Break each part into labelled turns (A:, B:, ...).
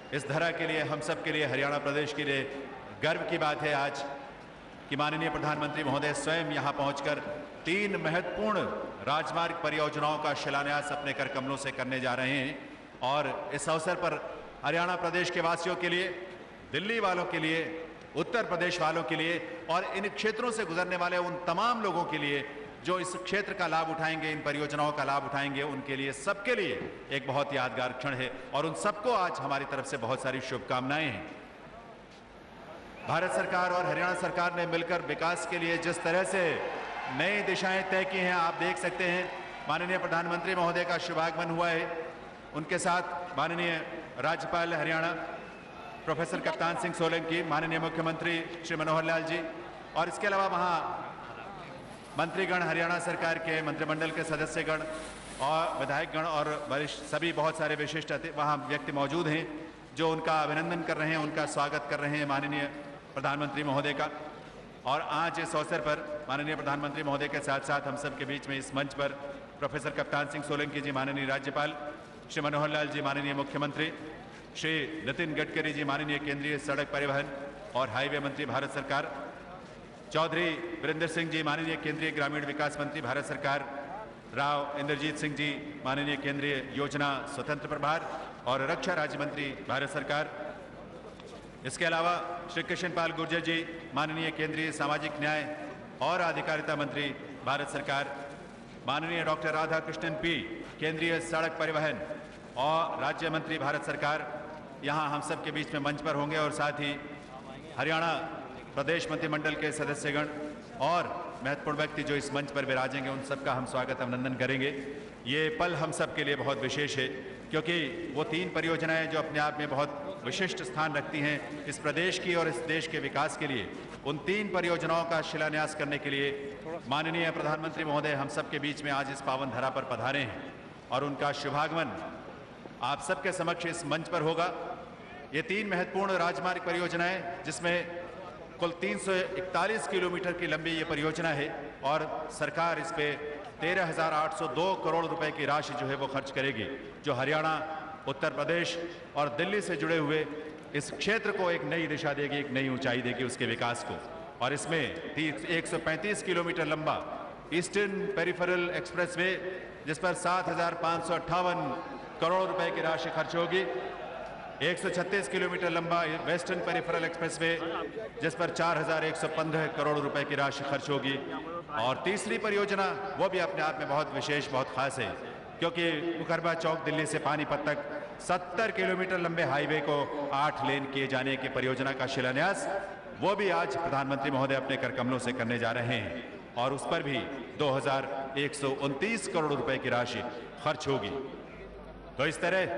A: इस धरा के लिए, हम सब के लिए, हरियाणा प्रदेश के लिए गर्व की बात है आज कि माननीय प्रधानमंत्री महोदय स्वयं यहां पहुंचकर 3 महत्वपूर्ण राजमार्ग परियोजनाओं का शिलान्यास अपने कर कमलों से करने जा रहे हैं। और इस अवसर पर हरियाणा प्रदेश के वासियों के लिए, दिल्ली वालों के लिए, उत्तर प्रदेश वालों के लिए और इन क्षेत्रों से गुजरने वाले उन तमाम लोगों के लिए जो इस क्षेत्र का लाभ उठाएंगे, इन परियोजनाओं का लाभ उठाएंगे, उनके लिए, सबके लिए एक बहुत यादगार क्षण है और उन सबको आज हमारी तरफ से बहुत सारी शुभकामनाएं हैं। भारत सरकार और हरियाणा सरकार ने मिलकर विकास के लिए जिस तरह से नई दिशाएं तय की हैं, आप देख सकते हैं। माननीय प्रधानमंत्री महोदय का शुभागमन हुआ है, उनके साथ माननीय राज्यपाल हरियाणा प्रोफेसर कप्तान सिंह सोलंकी, माननीय मुख्यमंत्री श्री मनोहर लाल जी और इसके अलावा वहाँ मंत्रीगण, हरियाणा सरकार के मंत्रिमंडल के सदस्यगण और विधायकगण और वरिष्ठ सभी बहुत सारे विशिष्ट वहाँ व्यक्ति मौजूद हैं जो उनका अभिनंदन कर रहे हैं, उनका स्वागत कर रहे हैं माननीय प्रधानमंत्री महोदय का। और आज इस अवसर पर माननीय प्रधानमंत्री महोदय के साथ साथ हम सब के बीच में इस मंच पर प्रोफेसर कप्तान सिंह सोलंकी जी माननीय राज्यपाल, श्री मनोहर लाल जी माननीय मुख्यमंत्री, श्री नितिन गडकरी जी माननीय केंद्रीय सड़क परिवहन और हाईवे मंत्री भारत सरकार, चौधरी वीरेंद्र सिंह जी माननीय केंद्रीय ग्रामीण विकास मंत्री भारत सरकार, राव इंद्रजीत सिंह जी माननीय केंद्रीय योजना स्वतंत्र प्रभार और रक्षा राज्य मंत्री भारत सरकार, इसके अलावा श्री कृष्णपाल गुर्जर जी माननीय केंद्रीय सामाजिक न्याय और अधिकारिता मंत्री भारत सरकार, माननीय डॉक्टर राधा कृष्णन पी केंद्रीय सड़क परिवहन और राज्य मंत्री भारत सरकार यहाँ हम सब के बीच में मंच पर होंगे और साथ ही हरियाणा प्रदेश मंत्रिमंडल के सदस्यगण और महत्वपूर्ण व्यक्ति जो इस मंच पर विराजेंगे, उन सबका हम स्वागत अभिनंदन करेंगे। ये पल हम सब के लिए बहुत विशेष है क्योंकि वो 3 परियोजनाएं जो अपने आप में बहुत विशिष्ट स्थान रखती हैं इस प्रदेश की और इस देश के विकास के लिए, उन 3 परियोजनाओं का शिलान्यास करने के लिए माननीय प्रधानमंत्री महोदय हम सब के बीच में आज इस पावन धरा पर पधारे हैं और उनका शुभागमन आप सबके समक्ष इस मंच पर होगा। ये 3 महत्वपूर्ण राजमार्ग परियोजनाएं जिसमें कुल 341 किलोमीटर की लंबी ये परियोजना है और सरकार इस पे 13,802 करोड़ रुपए की राशि जो है वो खर्च करेगी, जो हरियाणा, उत्तर प्रदेश और दिल्ली से जुड़े हुए इस क्षेत्र को एक नई दिशा देगी, एक नई ऊंचाई देगी उसके विकास को। और इसमें 135 किलोमीटर लंबा ईस्टर्न पेरिफेरल एक्सप्रेसवे जिस पर 7,558 करोड़ रुपए की राशि खर्च होगी, 136 किलोमीटर लंबा वेस्टर्न पेरिफेरल एक्सप्रेसवे जिस पर 4,115 करोड़ रुपए की राशि खर्च होगी। और तीसरी परियोजना वो भी अपने आप में बहुत विशेष, बहुत खास है क्योंकि मुकरबा चौक दिल्ली से पानीपत तक 70 किलोमीटर लंबे हाईवे को 8 लेन किए जाने की परियोजना का शिलान्यास वो भी आज प्रधानमंत्री महोदय अपने कर कमलों से करने जा रहे हैं और उस पर भी 2,129 करोड़ रुपए की राशि खर्च होगी। तो इस तरह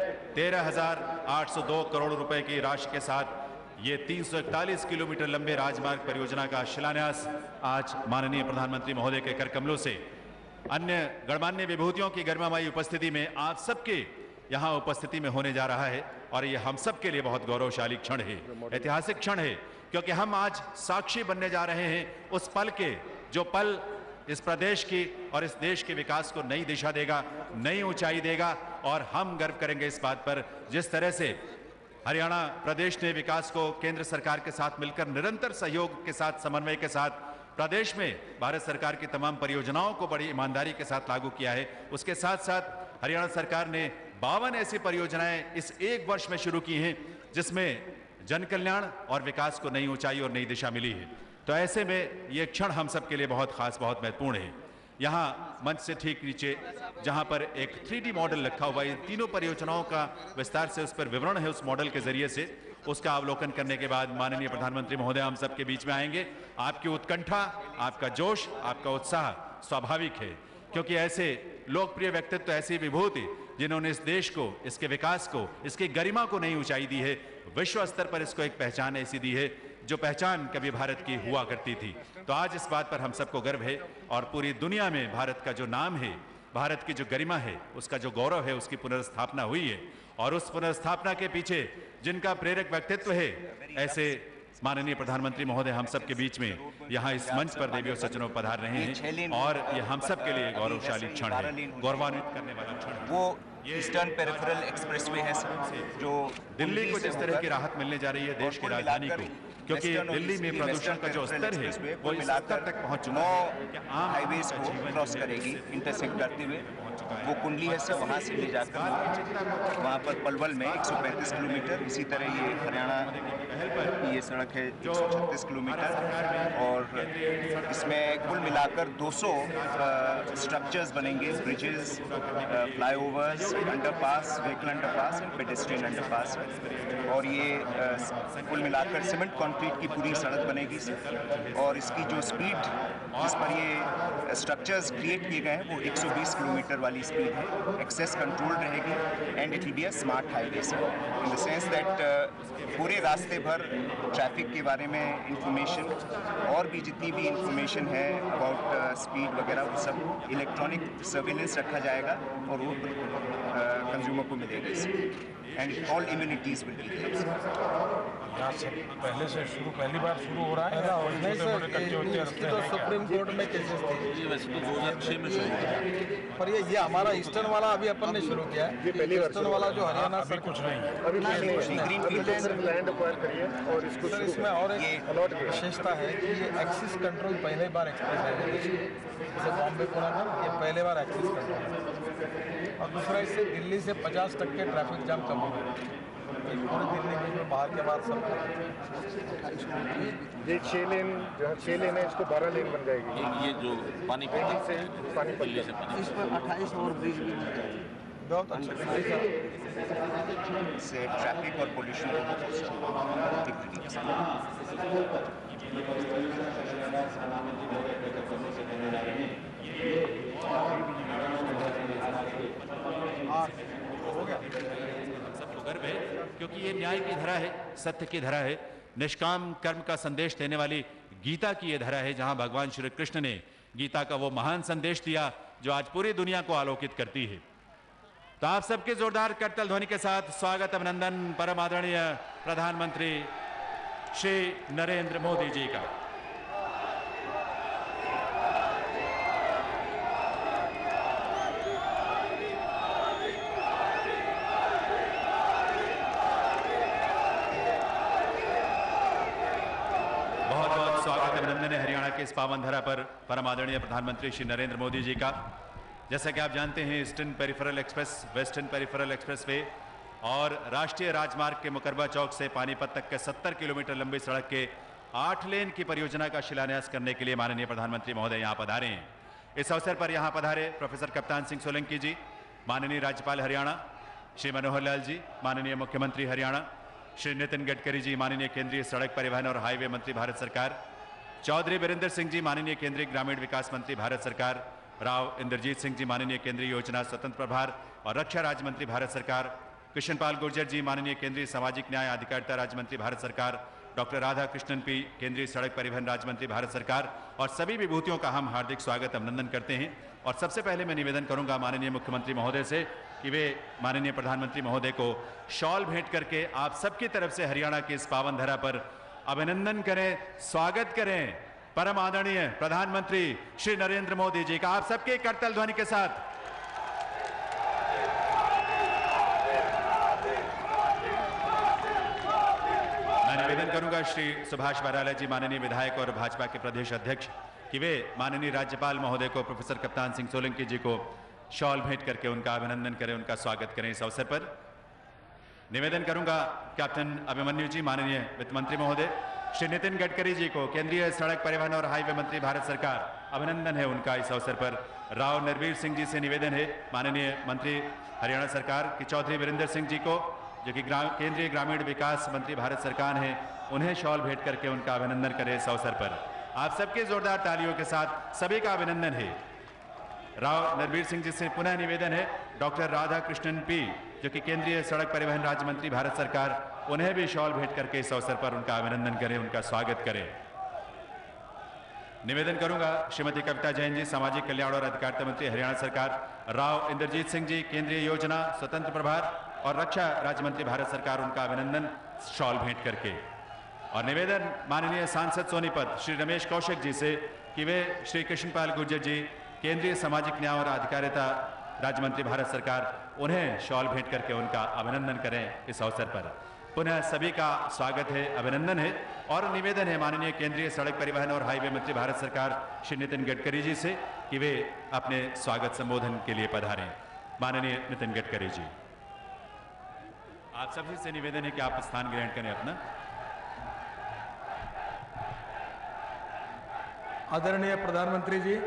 A: 13,802 करोड़ रुपए की राशि के साथ ये 341 किलोमीटर लंबे राजमार्ग परियोजना का शिलान्यास आज माननीय प्रधानमंत्री महोदय के कर कमलों से अन्य गणमान्य विभूतियों की गरिमामयी उपस्थिति में आप सबके यहाँ उपस्थिति में होने जा रहा है और ये हम सब के लिए बहुत गौरवशाली क्षण है, ऐतिहासिक क्षण है क्योंकि हम आज साक्षी बनने जा रहे हैं उस पल के, जो पल इस प्रदेश की और इस देश के विकास को नई दिशा देगा, नई ऊंचाई देगा। और हम गर्व करेंगे इस बात पर जिस तरह से हरियाणा प्रदेश ने विकास को केंद्र सरकार के साथ मिलकर निरंतर सहयोग के साथ, समन्वय के साथ प्रदेश में भारत सरकार की तमाम परियोजनाओं को बड़ी ईमानदारी के साथ लागू किया है। उसके साथ साथ हरियाणा सरकार ने 52 ऐसी परियोजनाएं इस 1 वर्ष में शुरू की हैं जिसमें जन कल्याण और विकास को नई ऊंचाई और नई दिशा मिली है। तो ऐसे में ये क्षण हम सब के लिए बहुत खास, बहुत महत्वपूर्ण है। यहाँ मंच से ठीक नीचे जहाँ पर एक 3D मॉडल रखा हुआ है, तीनों परियोजनाओं का विस्तार से उस पर विवरण है उस मॉडल के जरिए से, उसका अवलोकन करने के बाद माननीय प्रधानमंत्री महोदय हम सब के बीच में आएंगे। आपकी उत्कंठा, आपका जोश, आपका उत्साह स्वाभाविक है क्योंकि ऐसे लोकप्रिय व्यक्तित्व, ऐसी विभूति जिन्होंने इस देश को, इसके विकास को, इसकी गरिमा को नई ऊंचाई दी है, विश्व स्तर पर इसको एक पहचान ऐसी दी है जो पहचान कभी भारत की हुआ करती थी। तो आज इस बात पर हम सबको गर्व है और पूरी दुनिया में भारत का जो नाम है, भारत की जो गरिमा है, उसका जो गौरव है, उसकी पुनर्स्थापना हुई है और उस पुनर्स्थापना के पीछे जिनका प्रेरक व्यक्तित्व है, ऐसे माननीय प्रधानमंत्री महोदय हम सब के बीच में यहाँ इस मंच पर देवी और सज्जनों पधार रहे हैं और ये हम सब के लिए गौरवशाली क्षण है, गौरवान्वित करने वाला क्षण है।
B: वो ईस्टर्न पेरिफेरल एक्सप्रेसवे है सर, जो
A: दिल्ली को जिस तरह की राहत मिलने जा रही है देश की राजधानी को, क्योंकि दिल्ली में प्रदूषण का जो स्तर है वो इस स्तर तक पहुंच चुका है कि आम
B: हाईवेज को क्रॉस करेगी इंटरसेक्ट करते हुए। वो कुंडली है सर, वहाँ से ले जाकर वहाँ पर पलवल में 135 किलोमीटर, इसी तरह ये हरियाणा की ये सड़क है 136 किलोमीटर, और इसमें कुल मिलाकर 200 स्ट्रक्चर्स बनेंगे, bridges, flyovers, underpass, vehicle underpass and pedestrian underpass, और ये कुल मिलाकर सीमेंट कंक्रीट की पूरी सड़क बनेगी सर। और इसकी जो स्पीड जिस पर ये स्ट्रक्चर्स क्रिएट किए गए हैं वो 120 किलोमीटर वाली स्पीड है, एक्सेस कंट्रोल रहेगी, and it will be a smart highway sir, in the sense that पूरे रास्ते भर ट्रैफिक के बारे में इंफॉर्मेशन और भी जितनी भी इंफॉर्मेशन है अबाउट स्पीड वगैरह वो सब इलेक्ट्रॉनिक सर्विलेंस रखा जाएगा और वो कंज्यूमर को मिलेगी and all immunities will be there.
C: यहाँ सब पहले से शुरू, पहली बार शुरू हो रहा है या
D: नहीं सर, इसकी तो सुप्रीम कोर्ट में केसेस थे,
C: वैसे तो 2006 में शुरू हुआ,
D: पर ये हमारा ईस्टर्न वाला अभी अपन ने शुरू किया है। ईस्टर्न वाला जो हरियाणा
C: अभी कुछ नहीं है।
B: ग्रीन फील्ड
E: लैंड एक्वायर करिए और इसको
D: सर इसमें और एक विशेषता है कि ये एक्सिस कंट्रोल पहले बार एक्सप्रेस है, जैसे बॉम्बे पुणे में ये पहले बार एक्सिस कंट्रोल है। और दूसरा, इससे दिल्ली से 50% ट्रैफिक जाम कम हो गया, पूरे दिल्ली में बाहर के बाद सब
E: ये 6 लेन, जहाँ 6 लेन है इसको 12 लेन बन जाएगी।
C: ये जो पानीपत
E: से पानीपत
C: दिल्ली से पानीपत,
D: इस पर 28 और ब्रिज भी बहुत अच्छा
B: से ट्रैफिक और पोल्यूशन को
A: सबको गर्व है, क्योंकि ये न्याय की धरा है, सत्य की धरा है, निष्काम कर्म का संदेश देने वाली गीता की ये धरा है, जहां भगवान श्री कृष्ण ने गीता का वो महान संदेश दिया जो आज पूरी दुनिया को आलोकित करती है। तो आप सबके जोरदार करतल ध्वनि के साथ स्वागत अभिनंदन परम आदरणीय प्रधानमंत्री श्री नरेंद्र मोदी जी का। बहुत बहुत स्वागत अभिनंदन है हरियाणा के इस पावन धरा पर परम आदरणीय प्रधानमंत्री श्री नरेंद्र मोदी जी का। जैसा कि आप जानते हैं, eastern peripheral express, western peripheral expressway और राष्ट्रीय राजमार्ग के मुकरबा चौक से पानीपत तक के 70 किलोमीटर लंबी सड़क के 8 लेन की परियोजना का शिलान्यास करने के लिए माननीय प्रधानमंत्री महोदय यहां पधारे हैं। इस अवसर पर यहां पधारे प्रोफेसर कप्तान सिंह सोलंकी जी, माननीय राज्यपाल हरियाणा श्री मनोहर लाल जी, माननीय मुख्यमंत्री हरियाणा श्री नितिन गडकरी जी, माननीय केंद्रीय सड़क परिवहन और हाईवे मंत्री भारत सरकार, चौधरी बीरेंद्र सिंह जी, माननीय केंद्रीय ग्रामीण विकास मंत्री भारत सरकार, राव इंद्रजीत सिंह जी, माननीय केंद्रीय योजना स्वतंत्र प्रभार और रक्षा राज्य मंत्री भारत सरकार, कृष्णपाल गुर्जर जी, माननीय केंद्रीय सामाजिक न्याय अधिकारिता राज्य मंत्री भारत सरकार, डॉक्टर राधा कृष्णन पी, केंद्रीय सड़क परिवहन राज्य मंत्री भारत सरकार, और सभी विभूतियों का हम हार्दिक स्वागत अभिनंदन करते हैं। और सबसे पहले मैं निवेदन करूंगा माननीय मुख्यमंत्री महोदय से कि वे माननीय प्रधानमंत्री महोदय को शॉल भेंट करके आप सबकी तरफ से हरियाणा की इस पावन धरा पर अभिनंदन करें, स्वागत करें परम आदरणीय प्रधानमंत्री श्री नरेंद्र मोदी जी का। आप सबके करतल ध्वनि के साथ मैं निवेदन करूंगा श्री सुभाष बराला जी, माननीय विधायक और भाजपा के प्रदेश अध्यक्ष, कि वे माननीय राज्यपाल महोदय को, प्रोफेसर कप्तान सिंह सोलंकी जी को शॉल भेंट करके उनका अभिनंदन करें, उनका स्वागत करें। इस अवसर पर निवेदन करूंगा कैप्टन अभिमन्यु जी, माननीय वित्त मंत्री महोदय, श्री नितिन गडकरी जी को, केंद्रीय सड़क परिवहन और हाईवे मंत्री भारत सरकार, अभिनंदन है उनका इस अवसर पर। राव नरवीर सिंह जी से निवेदन है माननीय मंत्री हरियाणा सरकार के चौधरी बीरेंद्र सिंह जी को, जो कि केंद्रीय ग्रामीण विकास मंत्री भारत सरकार हैं, उन्हें शॉल भेंट करके उनका अभिनंदन करें इस अवसर पर। आप सबके जोरदार तालियों के साथ सभी का अभिनंदन है। राव नरवीर सिंह जी से पुनः निवेदन है डॉक्टर राधा कृष्णन पी, जो कि केंद्रीय सड़क परिवहन राज्य मंत्री भारत सरकार, उन्हें भी शॉल भेंट करके इस अवसर पर उनका अभिनंदन करें, उनका स्वागत करें। निवेदन करूंगा श्रीमती कविता जैन जी, सामाजिक कल्याण और अधिकारिता मंत्री हरियाणा सरकार, राव इंद्रजीत सिंह जी, केंद्रीय योजना स्वतंत्र प्रभार और रक्षा राज्य मंत्री भारत सरकार, उनका अभिनंदन शॉल भेंट करके। और निवेदन माननीय सांसद सोनीपत श्री रमेश कौशिक जी से कि वे श्री कृष्णपाल गुर्जर जी, केंद्रीय सामाजिक न्याय और अधिकारिता राज्य मंत्री भारत सरकार उन्हें शॉल भेंट करके उनका अभिनंदन करें इस अवसर पर। पुनः सभी का स्वागत है, अभिनंदन है और निवेदन है माननीय केंद्रीय सड़क परिवहन और हाईवे मंत्री भारत सरकार श्री नितिन गडकरी जी से कि वे अपने स्वागत संबोधन के लिए पधारें। माननीय नितिन गडकरी जी, आप सभी से निवेदन है कि आप स्थान ग्रहण करें अपना।
D: आदरणीय प्रधानमंत्री जी,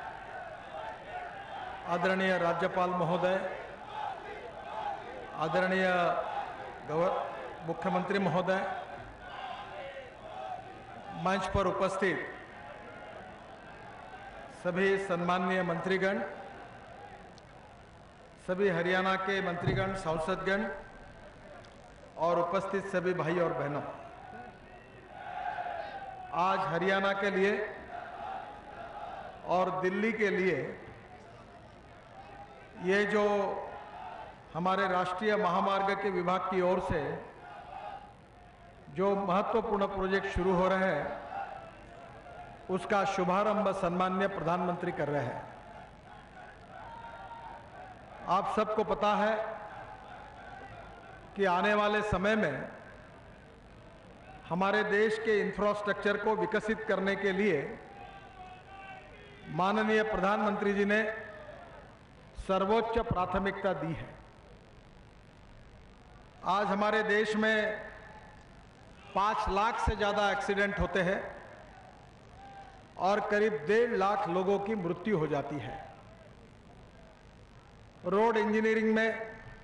D: आदरणीय राज्यपाल महोदय, आदरणीय मुख्यमंत्री महोदय, मंच पर उपस्थित सभी सम्माननीय मंत्रीगण, सभी हरियाणा के मंत्रीगण, सांसदगण और उपस्थित सभी भाई और बहनों, आज हरियाणा के लिए और दिल्ली के लिए ये जो हमारे राष्ट्रीय महामार्ग के विभाग की ओर से जो महत्वपूर्ण प्रोजेक्ट शुरू हो रहे हैं, उसका शुभारंभ सम्माननीय प्रधानमंत्री कर रहे हैं। आप सबको पता है कि आने वाले समय में हमारे देश के इंफ्रास्ट्रक्चर को विकसित करने के लिए माननीय प्रधानमंत्री जी ने सर्वोच्च प्राथमिकता दी है। आज हमारे देश में 5 लाख से ज़्यादा एक्सीडेंट होते हैं और करीब 1.5 लाख लोगों की मृत्यु हो जाती है। रोड इंजीनियरिंग में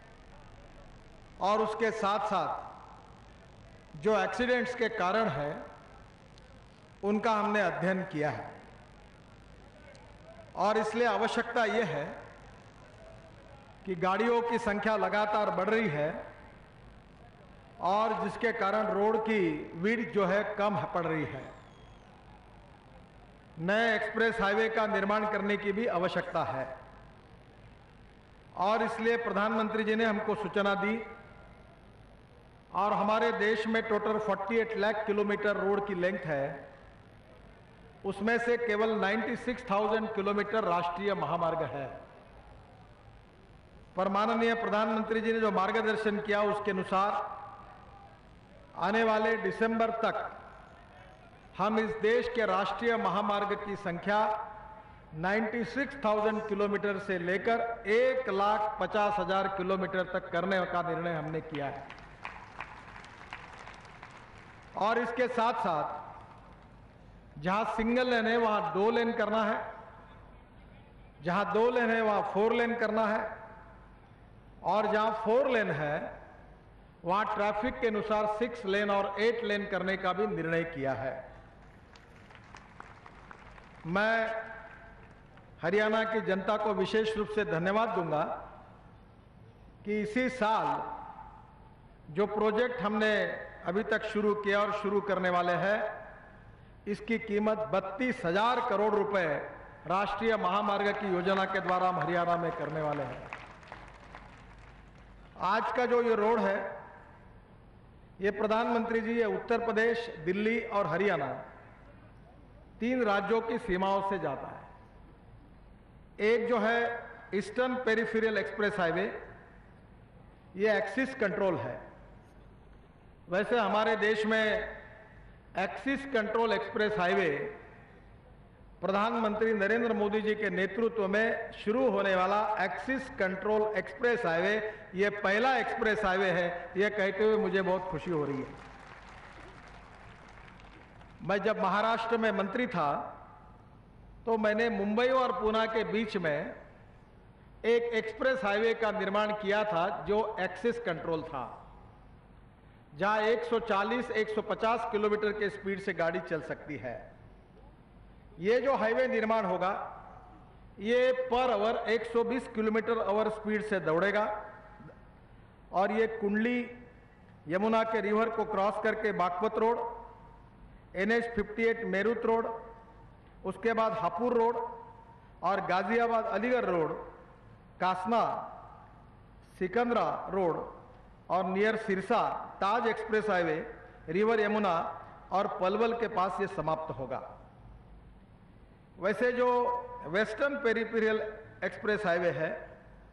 D: और उसके साथ साथ जो एक्सीडेंट्स के कारण है, उनका हमने अध्ययन किया है और इसलिए आवश्यकता यह है कि गाड़ियों की संख्या लगातार बढ़ रही है और जिसके कारण रोड की विड्थ जो है कम पड़ रही है। नए एक्सप्रेस हाईवे का निर्माण करने की भी आवश्यकता है और इसलिए प्रधानमंत्री जी ने हमको सूचना दी और हमारे देश में टोटल 48 लाख किलोमीटर रोड की लेंथ है, उसमें से केवल 96,000 किलोमीटर राष्ट्रीय महामार्ग है। पर माननीय प्रधानमंत्री जी ने जो मार्गदर्शन किया उसके अनुसार आने वाले दिसंबर तक हम इस देश के राष्ट्रीय महामार्ग की संख्या 96,000 किलोमीटर से लेकर 1,50,000 किलोमीटर तक करने का निर्णय हमने किया है। और इसके साथ साथ जहां सिंगल लेन है वहां 2 लेन करना है, जहां 2 लेन है वहां 4 लेन करना है और जहां 4 लेन है वहां ट्रैफिक के अनुसार 6 लेन और 8 लेन करने का भी निर्णय किया है। मैं हरियाणा की जनता को विशेष रूप से धन्यवाद दूंगा कि इसी साल जो प्रोजेक्ट हमने अभी तक शुरू किया और शुरू करने वाले हैं, इसकी कीमत 32,000 करोड़ रुपए राष्ट्रीय महामार्ग की योजना के द्वारा हम हरियाणा में करने वाले हैं। आज का जो ये रोड है, ये प्रधानमंत्री जी, ये उत्तर प्रदेश, दिल्ली और हरियाणा 3 राज्यों की सीमाओं से जाता है। एक जो है ईस्टर्न पेरिफेरल एक्सप्रेस हाईवे, ये एक्सिस कंट्रोल है। वैसे हमारे देश में एक्सिस कंट्रोल एक्सप्रेस हाईवे प्रधानमंत्री नरेंद्र मोदी जी के नेतृत्व में शुरू होने वाला एक्सिस कंट्रोल एक्सप्रेस हाईवे ये पहला एक्सप्रेस हाईवे है। ये कहते हुए मुझे बहुत खुशी हो रही है। मैं जब महाराष्ट्र में मंत्री था तो मैंने मुंबई और पुणे के बीच में एक एक्सप्रेस हाईवे का निर्माण किया था जो एक्सिस कंट्रोल था, जहां 140-150 किलोमीटर के स्पीड से गाड़ी चल सकती है। ये जो हाईवे निर्माण होगा ये per hour 120 kilometre our speed से दौड़ेगा और ये कुंडली यमुना के रिवर को क्रॉस करके Baghpat road, NH 58 Meerut road, उसके बाद हापुड़ रोड और गाजियाबाद अलीगढ़ रोड, कासना, सिकंदरा रोड और near Sirsa Taj express highway, river Yamuna और पलवल के पास ये समाप्त होगा। वैसे जो वेस्टर्न पेरिफेरल एक्सप्रेस हाईवे है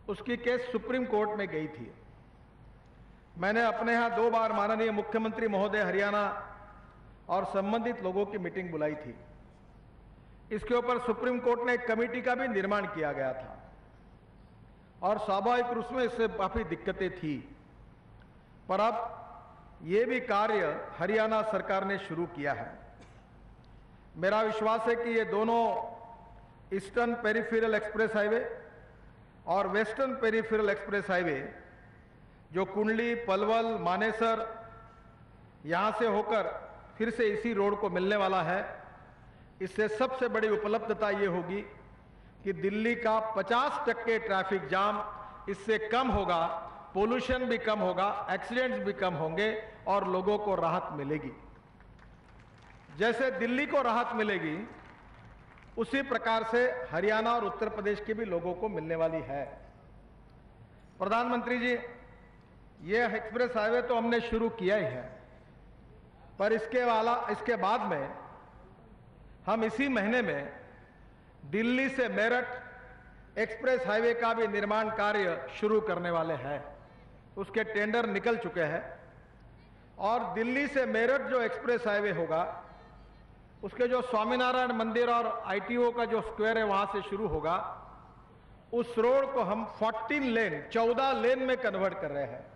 D: उसकी केस सुप्रीम कोर्ट में गई थी। मैंने अपने यहाँ 2 बार माननीय मुख्यमंत्री महोदय हरियाणा और संबंधित लोगों की मीटिंग बुलाई थी। इसके ऊपर सुप्रीम कोर्ट ने एक कमेटी का भी निर्माण किया गया था और स्वाभाविक रूप में इससे काफी दिक्कतें थी, पर अब ये भी कार्य हरियाणा सरकार ने शुरू किया है। मेरा विश्वास है कि ये दोनों ईस्टर्न पेरिफेरल एक्सप्रेस हाईवे और वेस्टर्न पेरिफेरल एक्सप्रेस हाईवे जो कुंडली, पलवल, मानेसर यहां से होकर फिर से इसी रोड को मिलने वाला है, इससे सबसे बड़ी उपलब्धता ये होगी कि दिल्ली का 50% ट्रैफिक जाम इससे कम होगा, पोल्यूशन भी कम होगा, एक्सीडेंट्स भी कम होंगे और लोगों को राहत मिलेगी। जैसे दिल्ली को राहत मिलेगी उसी प्रकार से हरियाणा और उत्तर प्रदेश के भी लोगों को मिलने वाली है। प्रधानमंत्री जी, ये एक्सप्रेस हाईवे तो हमने शुरू किया ही है, पर इसके बाद में हम इसी महीने में दिल्ली से मेरठ एक्सप्रेस हाईवे का भी निर्माण कार्य शुरू करने वाले हैं। उसके टेंडर निकल चुके हैं और दिल्ली से मेरठ जो एक्सप्रेस हाईवे होगा उसके जो स्वामीनारायण मंदिर और आईटीओ का जो स्क्वायर है वहां से शुरू होगा, उस रोड को हम 14 लेन में कन्वर्ट कर रहे हैं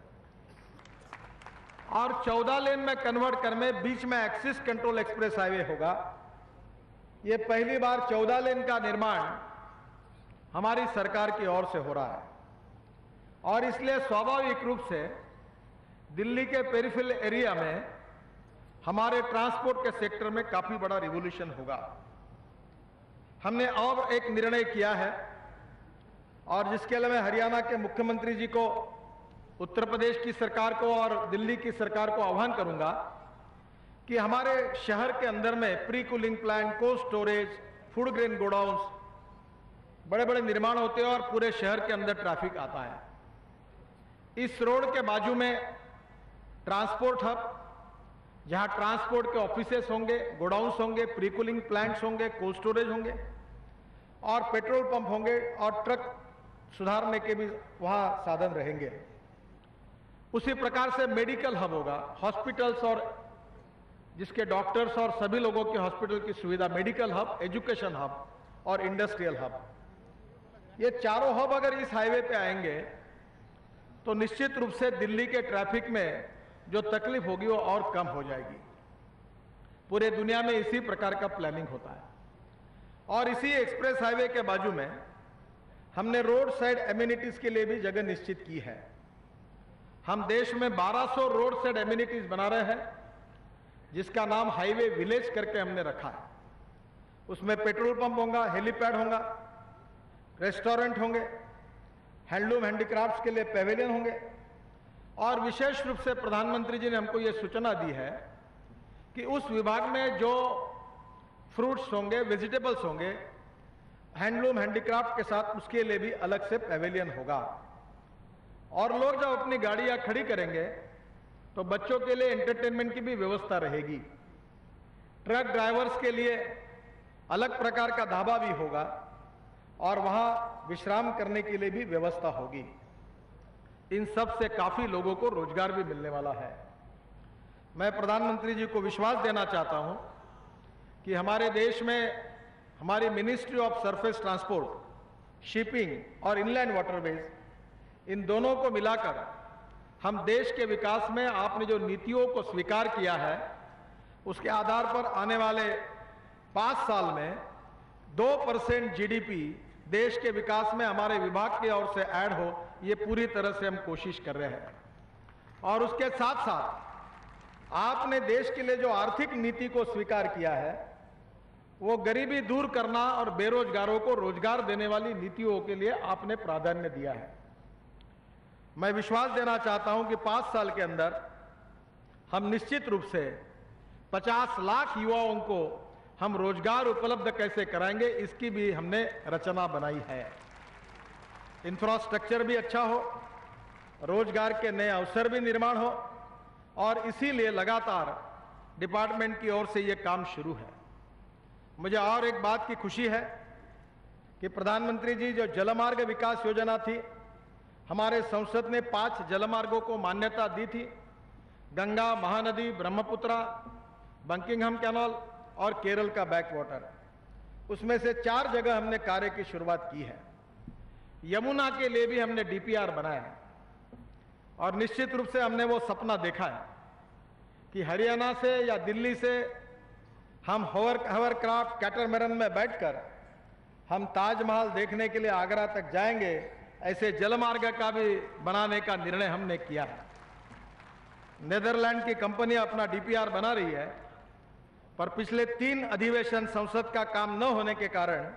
D: और 14 लेन में कन्वर्ट करने बीच में एक्सिस कंट्रोल एक्सप्रेस हाईवे होगा। ये पहली बार 14 लेन का निर्माण हमारी सरकार की ओर से हो रहा है और इसलिए स्वाभाविक रूप से दिल्ली के पेरिफेरल एरिया में हमारे ट्रांसपोर्ट के सेक्टर में काफी बड़ा रिवॉल्यूशन होगा। हमने और एक निर्णय किया है और जिसके लिए मैं हरियाणा के मुख्यमंत्री जी को, उत्तर प्रदेश की सरकार को और दिल्ली की सरकार को आह्वान करूंगा कि हमारे शहर के अंदर में pre cooling plant, cold storage, food grain godowns, बड़े बड़े निर्माण होते हैं और पूरे शहर के अंदर ट्रैफिक आता है। इस रोड के बाजू में ट्रांसपोर्ट हब, जहां ट्रांसपोर्ट के ऑफिसेस होंगे, गोडाउन्स होंगे, प्री कूलिंग प्लांट्स होंगे, कोल्ड स्टोरेज होंगे और पेट्रोल पंप होंगे और ट्रक सुधारने के भी वहां साधन रहेंगे। उसी प्रकार से मेडिकल हब होगा, हॉस्पिटल्स और जिसके डॉक्टर्स और सभी लोगों के हॉस्पिटल की सुविधा, मेडिकल हब, एजुकेशन हब और इंडस्ट्रियल हब। ये चारों हब अगर इस हाईवे पे आएंगे तो निश्चित रूप से दिल्ली के ट्रैफिक में जो तकलीफ होगी वो और कम हो जाएगी। पूरे दुनिया में इसी प्रकार का प्लानिंग होता है और इसी एक्सप्रेस हाईवे के बाजू में हमने रोड साइड एमिनिटीज के लिए भी जगह निश्चित की है। हम देश में 1200 रोड साइड एमिनिटीज बना रहे हैं जिसका नाम हाईवे विलेज करके हमने रखा है। उसमें पेट्रोल पंप होगा, हेलीपैड होगा, रेस्टोरेंट होंगे, हैंडलूम हैंडीक्राफ्ट्स के लिए पेवेलियन होंगे और विशेष रूप से प्रधानमंत्री जी ने हमको ये सूचना दी है कि उस विभाग में जो फ्रूट्स होंगे, वेजिटेबल्स होंगे, हैंडलूम हैंडीक्राफ्ट के साथ उसके लिए भी अलग से पेवेलियन होगा और लोग जब अपनी गाड़ियां खड़ी करेंगे तो बच्चों के लिए एंटरटेनमेंट की भी व्यवस्था रहेगी। ट्रक ड्राइवर्स के लिए अलग प्रकार का ढाबा भी होगा और वहां विश्राम करने के लिए भी व्यवस्था होगी। इन सब से काफी लोगों को रोजगार भी मिलने वाला है। मैं प्रधानमंत्री जी को विश्वास देना चाहता हूं कि हमारे देश में हमारी ministry of surface transport, shipping और इनलैंड वाटरवेज, इन दोनों को मिलाकर हम देश के विकास में आपने जो नीतियों को स्वीकार किया है उसके आधार पर आने वाले 5 साल में 2% जीडीपी देश के विकास में हमारे विभाग की ओर से ऐड हो, ये पूरी तरह से हम कोशिश कर रहे हैं। और उसके साथ साथ आपने देश के लिए जो आर्थिक नीति को स्वीकार किया है वो गरीबी दूर करना और बेरोजगारों को रोजगार देने वाली नीतियों के लिए आपने प्राधान्य दिया है। मैं विश्वास देना चाहता हूं कि 5 साल के अंदर हम निश्चित रूप से 50 लाख युवाओं को हम रोजगार उपलब्ध कैसे कराएंगे, इसकी भी हमने रचना बनाई है। इंफ्रास्ट्रक्चर भी अच्छा हो, रोजगार के नए अवसर भी निर्माण हो और इसीलिए लगातार डिपार्टमेंट की ओर से यह काम शुरू है। मुझे और एक बात की खुशी है कि प्रधानमंत्री जी जो जलमार्ग विकास योजना थी हमारे संसद ने 5 जलमार्गों को मान्यता दी थी, गंगा, महानदी, ब्रह्मपुत्रा, बंकिंघम कैनाल और केरल का बैक वाटर। उसमें से 4 जगह हमने कार्य की शुरुआत की है। यमुना के लिए भी हमने डीपीआर बनाया है और निश्चित रूप से हमने वो सपना देखा है कि हरियाणा से या दिल्ली से हम हॉवरक्राफ्ट कैटरमैरन में बैठकर हम ताजमहल देखने के लिए आगरा तक जाएंगे। ऐसे जलमार्ग का भी बनाने का निर्णय हमने किया है। नीदरलैंड की कंपनी अपना डीपीआर बना रही है, पर पिछले 3 अधिवेशन संसद का काम न होने के कारण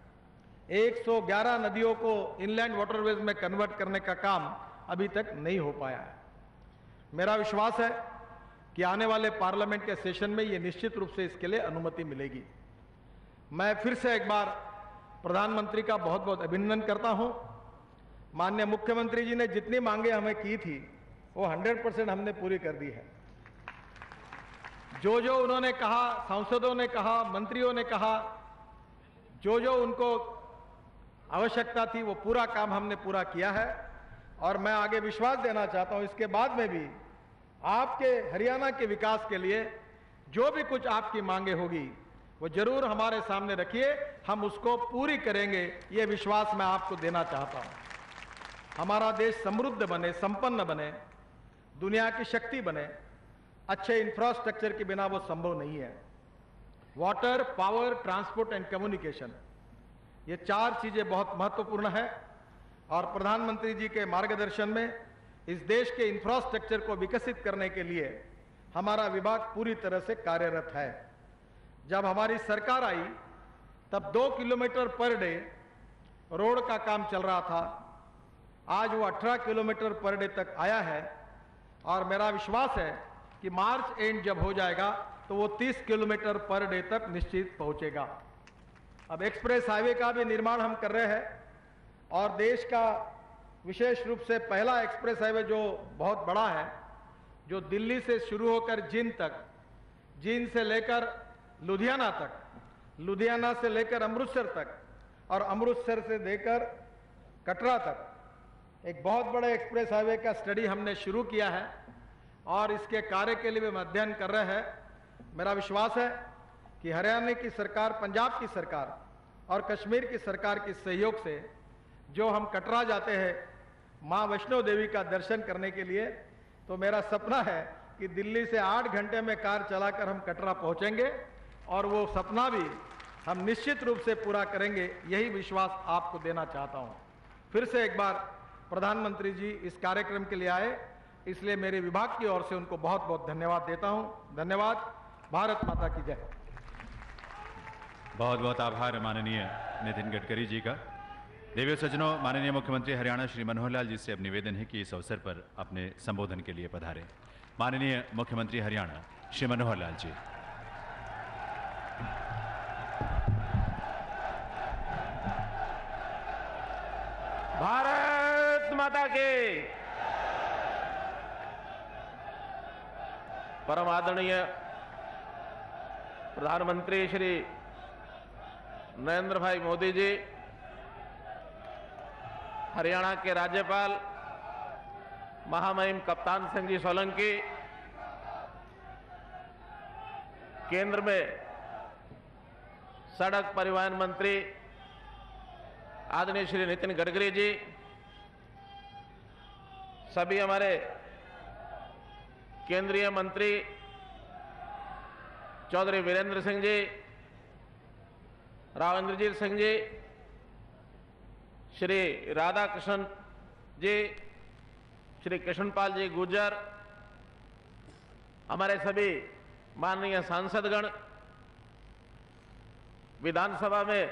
D: 111 नदियों को इनलैंड वाटरवेज में कन्वर्ट करने का काम अभी तक नहीं हो पाया है। मेरा विश्वास है कि आने वाले पार्लियामेंट के सेशन में ये निश्चित रूप से इसके लिए अनुमति मिलेगी। मैं फिर से एक बार प्रधानमंत्री का बहुत बहुत अभिनंदन करता हूं। माननीय मुख्यमंत्री जी ने जितनी मांगे हमें की थी वो 100% हमने पूरी कर दी है। जो जो उन्होंने कहा, सांसदों ने कहा, मंत्रियों ने कहा, जो जो उनको आवश्यकता थी वो पूरा काम हमने पूरा किया है। और मैं आगे विश्वास देना चाहता हूं इसके बाद में भी आपके हरियाणा के विकास के लिए जो भी कुछ आपकी मांगे होगी वो जरूर हमारे सामने रखिए, हम उसको पूरी करेंगे। ये विश्वास मैं आपको देना चाहता हूं। हमारा देश समृद्ध बने, संपन्न बने, दुनिया की शक्ति बने, अच्छे इंफ्रास्ट्रक्चर के बिना वो संभव नहीं है। Water, power, transport and communication, ये 4 चीजें बहुत महत्वपूर्ण है और प्रधानमंत्री जी के मार्गदर्शन में इस देश के इंफ्रास्ट्रक्चर को विकसित करने के लिए हमारा विभाग पूरी तरह से कार्यरत है। जब हमारी सरकार आई तब 2 किलोमीटर पर डे रोड का काम चल रहा था, आज वो 18 किलोमीटर पर डे तक आया है और मेरा विश्वास है कि मार्च एंड जब हो जाएगा तो वो 30 किलोमीटर पर डे तक निश्चित पहुंचेगा। अब एक्सप्रेस हाईवे का भी निर्माण हम कर रहे हैं और देश का विशेष रूप से पहला एक्सप्रेस हाईवे जो बहुत बड़ा है, जो दिल्ली से शुरू होकर जींद तक, जींद से लेकर लुधियाना तक, लुधियाना से लेकर अमृतसर तक और अमृतसर से लेकर कटरा तक, एक बहुत बड़े एक्सप्रेस हाईवे का स्टडी हमने शुरू किया है और इसके कार्य के लिए भी हम अध्ययन कर रहे हैं। मेरा विश्वास है कि हरियाणा की सरकार, पंजाब की सरकार और कश्मीर की सरकार के सहयोग से जो हम कटरा जाते हैं मां वैष्णो देवी का दर्शन करने के लिए, तो मेरा सपना है कि दिल्ली से 8 घंटे में कार चलाकर हम कटरा पहुंचेंगे और वो सपना भी हम निश्चित रूप से पूरा करेंगे। यही विश्वास आपको देना चाहता हूं। फिर से एक बार प्रधानमंत्री जी इस कार्यक्रम के लिए आए, इसलिए मेरे विभाग की ओर से उनको बहुत बहुत धन्यवाद देता हूं। धन्यवाद। भारत माता की जय।
A: बहुत बहुत आभार माननीय नितिन गडकरी जी का। देवियों सज्जनों, माननीय मुख्यमंत्री हरियाणा श्री मनोहर लाल जी से अब निवेदन है कि इस अवसर पर अपने संबोधन के लिए पधारें। माननीय मुख्यमंत्री हरियाणा श्री मनोहर लाल जी।
F: भारत माता के। परम आदरणीय प्रधानमंत्री श्री नरेंद्र भाई मोदी जी, हरियाणा के राज्यपाल महामहिम कप्तान सिंह जी सोलंकी, केंद्र में सड़क परिवहन मंत्री आदरणीय श्री नितिन गडकरी जी, सभी हमारे केंद्रीय मंत्री चौधरी वीरेंद्र सिंह जी, राव इंद्रजीत सिंह जी, श्री राधा कृष्ण जी, श्री कृष्णपाल जी गुर्जर, हमारे सभी माननीय सांसदगण, विधानसभा में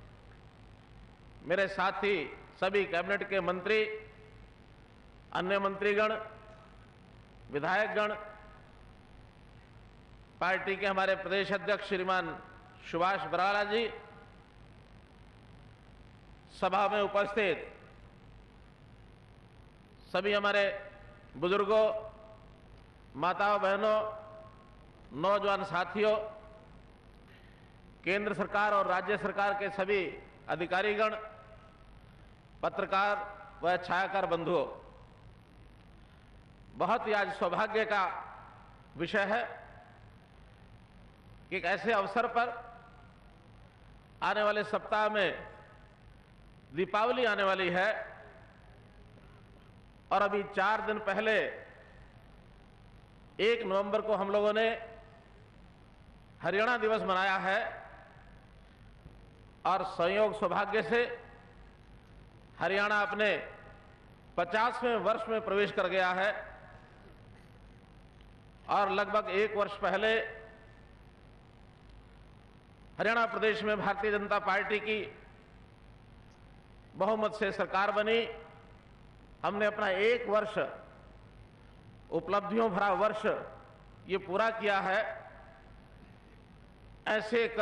F: मेरे साथी सभी कैबिनेट के मंत्री, अन्य मंत्रीगण, विधायकगण, पार्टी के हमारे प्रदेश अध्यक्ष श्रीमान सुभाष बराला जी, सभा में उपस्थित सभी हमारे बुजुर्गों, माताओं, बहनों, नौजवान साथियों, केंद्र सरकार और राज्य सरकार के सभी अधिकारीगण, पत्रकार व छायाकार बंधुओं, बहुत ही आज सौभाग्य का विषय है कि एक ऐसे अवसर पर आने वाले सप्ताह में दीपावली आने वाली है और अभी 4 दिन पहले 1 नवंबर को हम लोगों ने हरियाणा दिवस मनाया है और संयोग सौभाग्य से हरियाणा अपने 50वें वर्ष में प्रवेश कर गया है और लगभग 1 वर्ष पहले हरियाणा प्रदेश में भारतीय जनता पार्टी की बहुमत से सरकार बनी। हमने अपना 1 वर्ष उपलब्धियों भरा वर्ष ये पूरा किया है। ऐसे एक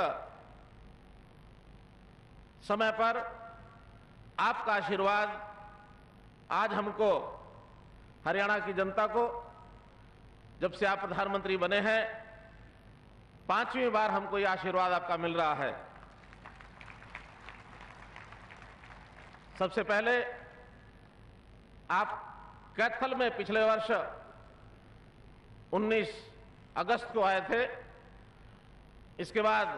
F: समय पर आपका आशीर्वाद आज हमको, हरियाणा की जनता को, जब से आप प्रधानमंत्री बने हैं 5वीं बार हमको यह आशीर्वाद आपका मिल रहा है। सबसे पहले आप कैथल में पिछले वर्ष 19 अगस्त को आए थे। इसके बाद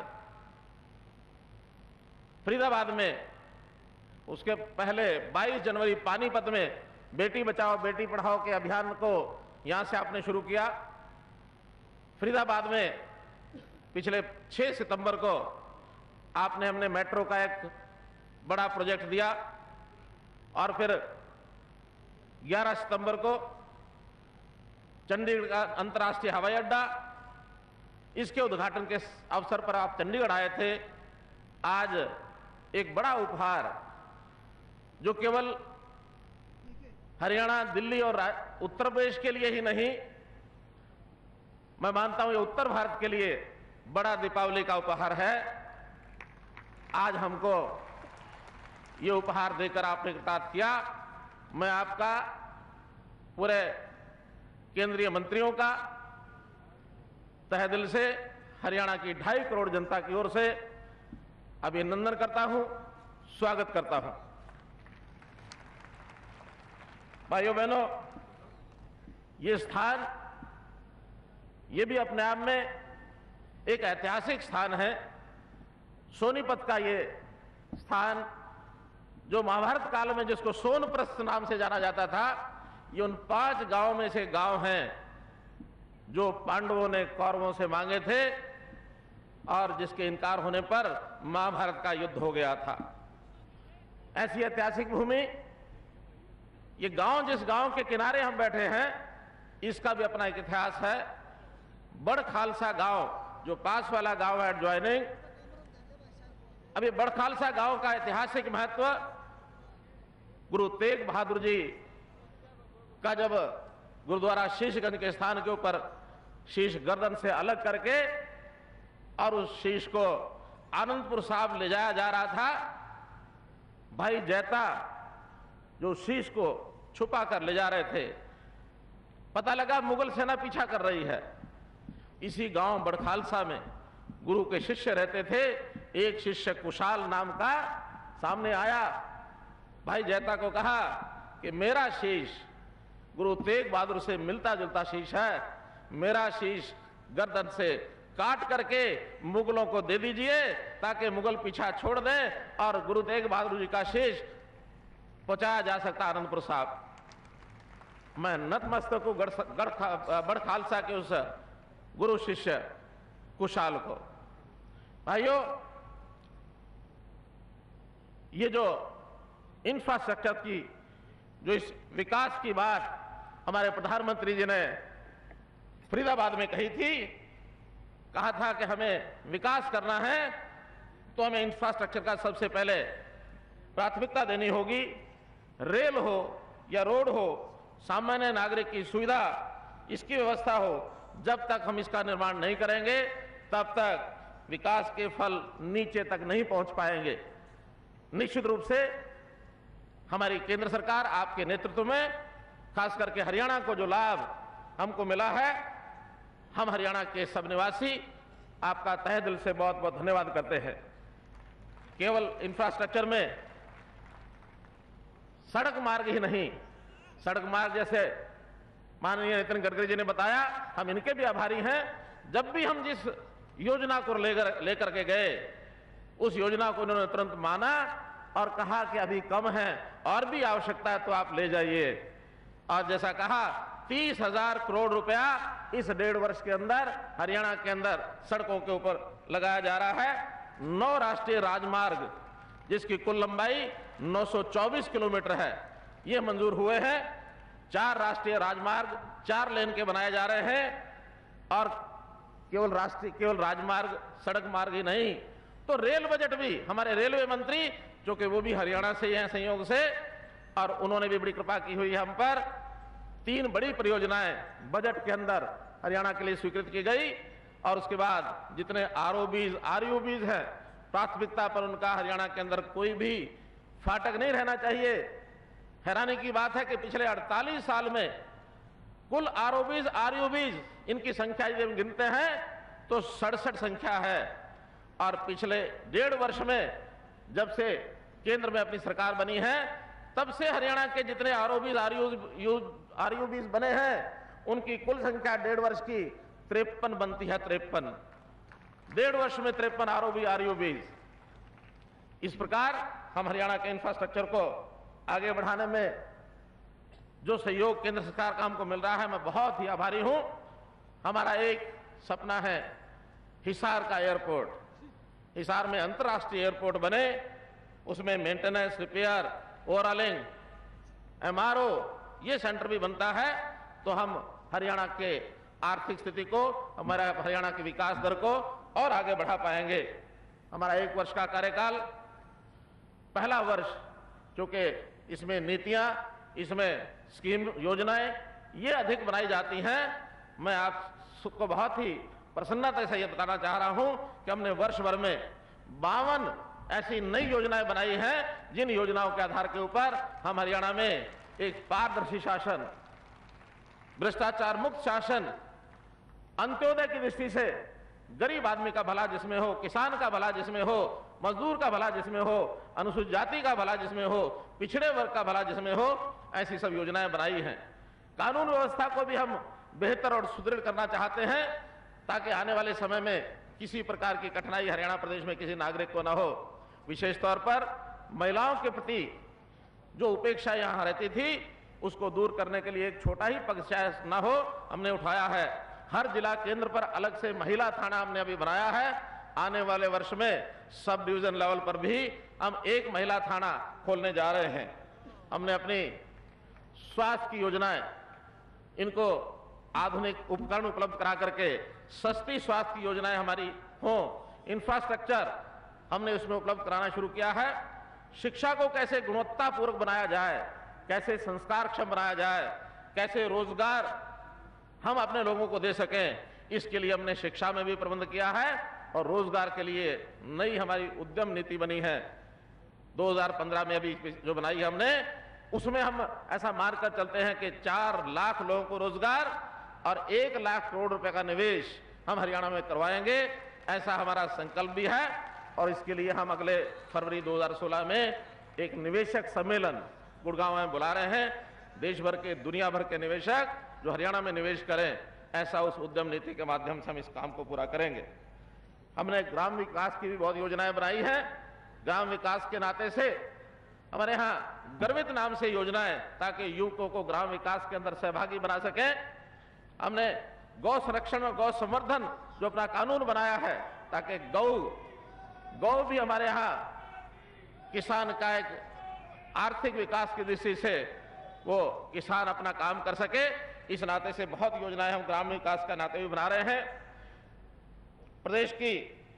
F: फरीदाबाद में, उसके पहले 22 जनवरी पानीपत में बेटी बचाओ बेटी पढ़ाओ के अभियान को यहां से आपने शुरू किया। फरीदाबाद में पिछले 6 सितंबर को आपने हमने मेट्रो का एक बड़ा प्रोजेक्ट दिया और फिर 11 सितंबर को चंडीगढ़ का अंतर्राष्ट्रीय हवाई अड्डा, इसके उद्घाटन के अवसर पर आप चंडीगढ़ आए थे। आज एक बड़ा उपहार जो केवल हरियाणा, दिल्ली और उत्तर प्रदेश के लिए ही नहीं, मैं मानता हूं ये उत्तर भारत के लिए बड़ा दीपावली का उपहार है। आज हमको ये उपहार देकर आपने कृतार्थ किया। मैं आपका, पूरे केंद्रीय मंत्रियों का तहे दिल से, हरियाणा की 2.5 करोड़ जनता की ओर से अभिनंदन करता हूं, स्वागत करता हूं। भाइयों बहनों, ये स्थान, ये भी अपने आप में एक ऐतिहासिक स्थान है। सोनीपत का ये स्थान, जो महाभारत काल में जिसको सोनप्रस्थ नाम से जाना जाता था, ये उन 5 गांवों में से गांव हैं जो पांडवों ने कौरवों से मांगे थे और जिसके इनकार होने पर महाभारत का युद्ध हो गया था। ऐसी ऐतिहासिक भूमि, ये गांव, जिस गांव के किनारे हम बैठे हैं, इसका भी अपना एक इतिहास है। बड़ खालसा गांव, जो पास वाला गांव है एडजॉइनिंग, अभी बड़ खालसा गांव का ऐतिहासिक महत्व, गुरु तेग बहादुर जी का जब गुरुद्वारा शीशगंज के स्थान के ऊपर शीश गर्दन से अलग करके और उस शीश को आनंदपुर साहब ले जाया जा रहा था, भाई जैता जो शीश को छुपा कर ले जा रहे थे, पता लगा मुगल सेना पीछा कर रही है। इसी गांव बड़खालसा में गुरु के शिष्य रहते थे। एक शिष्य कुशाल नाम का सामने आया, भाई जैता को कहा कि मेरा शीश गुरु तेग बहादुर से मिलता जुलता शीश है, मेरा शीश गर्दन से काट करके मुगलों को दे दीजिए ताकि मुगल पीछा छोड़ दें और गुरु तेग बहादुर जी का शीश पहुंचाया जा सकता आनंदपुर साहब। मैं नतमस्तक हूं बड़ खालसा के उस गुरु शिष्य कुशाल को। भाइयों, ये जो इंफ्रास्ट्रक्चर की, जो इस विकास की बात हमारे प्रधानमंत्री जी ने फरीदाबाद में कही थी, कहा था कि हमें विकास करना है तो हमें इंफ्रास्ट्रक्चर का सबसे पहले प्राथमिकता देनी होगी। रेल हो या रोड हो, सामान्य नागरिक की सुविधा, इसकी व्यवस्था हो, जब तक हम इसका निर्माण नहीं करेंगे तब तक विकास के फल नीचे तक नहीं पहुंच पाएंगे। निश्चित रूप से हमारी केंद्र सरकार आपके नेतृत्व में, खास करके हरियाणा को जो लाभ हमको मिला है, हम हरियाणा के सब निवासी आपका तहे दिल से बहुत बहुत धन्यवाद करते हैं। केवल इंफ्रास्ट्रक्चर में सड़क मार्ग ही नहीं, सड़क मार्ग जैसे माननीय नितिन गडकरी जी ने बताया, हम इनके भी आभारी हैं। जब भी हम जिस योजना को लेकर के गए, उस योजना को उन्होंने तुरंत माना और कहा कि अभी कम है और भी आवश्यकता है तो आप ले जाइए। और जैसा कहा 30,000 करोड़ रुपया इस 1.5 वर्ष के अंदर हरियाणा के अंदर सड़कों के ऊपर लगाया जा रहा है। 9 राष्ट्रीय राजमार्ग जिसकी कुल लंबाई 924 किलोमीटर है, ये मंजूर हुए हैं। 4 राष्ट्रीय राजमार्ग 4 लेन के बनाए जा रहे हैं और केवल राजमार्ग, सड़क मार्ग ही नहीं, तो रेल बजट भी हमारे रेलवे मंत्री, जो कि वो भी हरियाणा से हैं संयोग से, और उन्होंने भी बड़ी कृपा की हुई है हम पर। 3 बड़ी परियोजनाएं बजट के अंदर हरियाणा के लिए स्वीकृत की गई और उसके बाद जितने आरयूबीज हैं, प्राथमिकता पर उनका हरियाणा के अंदर कोई भी फाटक नहीं रहना चाहिए। हैरानी की बात है कि पिछले 48 साल में कुल आरयूबीज इनकी संख्या जब गिनते हैं तो 67 संख्या है। और पिछले 1.5 वर्ष में जब से केंद्र में अपनी सरकार बनी है, तब से हरियाणा के जितने आरयूबीज बने हैं उनकी कुल संख्या 1.5 वर्ष की 53 बनती है। 53 1.5 वर्ष में 53 आरयूबीज। इस प्रकार हम हरियाणा के इंफ्रास्ट्रक्चर को आगे बढ़ाने में जो सहयोग केंद्र सरकार का हमको मिल रहा है, मैं बहुत ही आभारी हूं। हमारा एक सपना है हिसार का एयरपोर्ट, हिसार में अंतर्राष्ट्रीय एयरपोर्ट बने, उसमें मेंटेनेंस, रिपेयर, ओवरऑलिंग, एमआरओ ये सेंटर भी बनता है, तो हम हरियाणा के आर्थिक स्थिति को, हमारा हरियाणा के विकास दर को और आगे बढ़ा पाएंगे। हमारा 1 वर्ष का कार्यकाल, पहला वर्ष, क्योंकि इसमें नीतियां, इसमें स्कीम योजनाएं ये अधिक बनाई जाती हैं। मैं आप सबको बहुत ही प्रसन्नता से यह बताना चाह रहा हूं कि हमने वर्ष भर में 52 ऐसी नई योजनाएं बनाई हैं, जिन योजनाओं के आधार के ऊपर हम हरियाणा में एक पारदर्शी शासन, भ्रष्टाचार मुक्त शासन, अंत्योदय की दृष्टि से गरीब आदमी का भला जिसमें हो, किसान का भला जिसमें हो, मजदूर का भला जिसमें हो, अनुसूचित जाति का भला जिसमें हो, पिछड़े वर्ग का भला जिसमें हो, ऐसी सब योजनाएं बनाई हैं। कानून व्यवस्था को भी हम बेहतर और सुदृढ़ करना चाहते हैं, ताकि आने वाले समय में किसी प्रकार की कठिनाई हरियाणा प्रदेश में किसी नागरिक को न हो। विशेष तौर पर महिलाओं के प्रति जो उपेक्षा यहां रहती थी, उसको दूर करने के लिए एक छोटा ही पक्षाय न हो, हमने उठाया है। हर जिला केंद्र पर अलग से महिला थाना हमने अभी बनाया है। आने वाले वर्ष में सब डिवीजन लेवल पर भी हम एक महिला थाना खोलने जा रहे हैं। हमने अपनी स्वास्थ्य की योजनाएं, इनको आधुनिक उपकरण उपलब्ध करा करके सस्ती स्वास्थ्य की योजनाएं हमारी हों। इंफ्रास्ट्रक्चर हमने उसमें उपलब्ध कराना शुरू किया है। शिक्षा को कैसे गुणवत्तापूर्वक बनाया जाए, कैसे संस्कारक्षम बनाया जाए, कैसे रोजगार हम अपने लोगों को दे सकें, इसके लिए हमने शिक्षा में भी प्रबंध किया है और रोजगार के लिए नई हमारी उद्यम नीति बनी है 2015 में अभी जो बनाई है हमने, उसमें हम ऐसा मानकर चलते हैं कि 4 लाख लोगों को रोजगार और 1 लाख करोड़ रुपए का निवेश हम हरियाणा में करवाएंगे। ऐसा हमारा संकल्प भी है और इसके लिए हम अगले फरवरी 2016 में एक निवेशक सम्मेलन गुड़गांव में बुला रहे हैं। देश भर के, दुनिया भर के निवेशक जो हरियाणा में निवेश करें, ऐसा उस उद्यम नीति के माध्यम से हम इस काम को पूरा करेंगे। हमने ग्राम विकास की भी बहुत योजनाएं बनाई हैं। ग्राम विकास के नाते से हमारे यहाँ गर्वित नाम से योजनाएं, ताकि युवकों को ग्राम विकास के अंदर सहभागी बना सकें। हमने गौ संरक्षण और गौ संवर्धन जो अपना कानून बनाया है, ताकि गौ भी हमारे यहाँ किसान का एक आर्थिक विकास की दृष्टि से वो किसान अपना काम कर सके। इस नाते से बहुत योजनाएं हम ग्राम विकास का नाते भी बना रहे हैं। प्रदेश की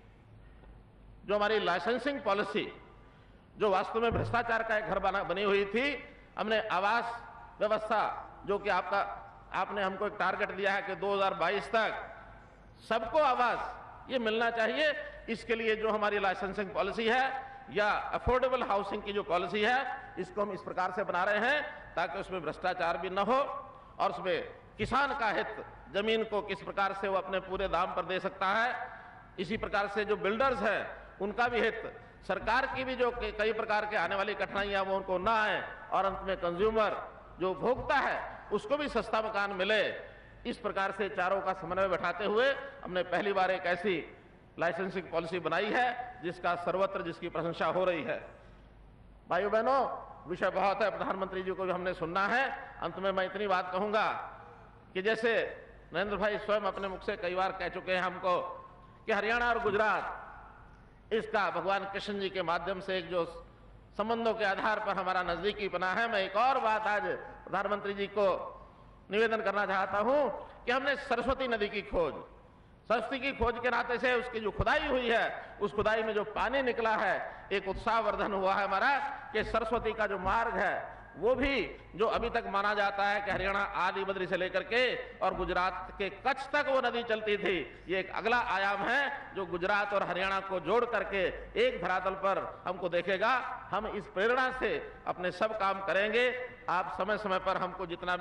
F: जो हमारी लाइसेंसिंग पॉलिसी, जो वास्तव में भ्रष्टाचार का एक घर बनी हुई थी, हमने आवास व्यवस्था, जो कि आपने हमको एक टारगेट दिया है कि 2022 तक सबको आवास ये मिलना चाहिए। इसके लिए जो हमारी लाइसेंसिंग पॉलिसी है या अफोर्डेबल हाउसिंग की जो पॉलिसी है, इसको हम इस प्रकार से बना रहे हैं ताकि उसमें भ्रष्टाचार भी न हो और उसमें किसान का हित, जमीन को किस प्रकार से वो अपने पूरे दाम पर दे सकता है। इसी प्रकार से जो बिल्डर्स हैं उनका भी हित, सरकार की भी जो कई प्रकार के आने वाली कठिनाइयां वो उनको ना आए और अंत में कंज्यूमर जो भोगता है उसको भी सस्ता मकान मिले। इस प्रकार से चारों का समन्वय बैठाते हुए हमने पहली बार एक ऐसी लाइसेंसिंग पॉलिसी बनाई है जिसका सर्वत्र जिसकी प्रशंसा हो रही है। भाइयों बहनों, विषय बहुत है, प्रधानमंत्री जी को भी हमने सुनना है। अंत में मैं इतनी बात कहूंगा कि जैसे नरेंद्र भाई स्वयं अपने मुख से कई बार कह चुके हैं हमको कि हरियाणा और गुजरात इसका भगवान कृष्ण जी के माध्यम से एक जो संबंधों के आधार पर हमारा नजदीकी बना है। मैं एक और बात आज प्रधानमंत्री जी को निवेदन करना चाहता हूं कि हमने सरस्वती नदी की खोज, सरस्वती की खोज के नाते से उसकी जो खुदाई हुई है, उस खुदाई में जो पानी निकला है, एक उत्साहवर्धन हुआ है हमारा कि सरस्वती का जो मार्ग है वो भी जो अभी तक माना जाता है कि हरियाणा आदि बद्री से लेकर के और गुजरात के कच्छ तक वो नदी चलती थी, ये एक अगला आयाम है जो गुजरात और हरियाणा को जोड़ करके एक धरातल पर हमको देखेगा। हम इस प्रेरणा से अपने सब काम करेंगे। आप समय समय पर हमको जितना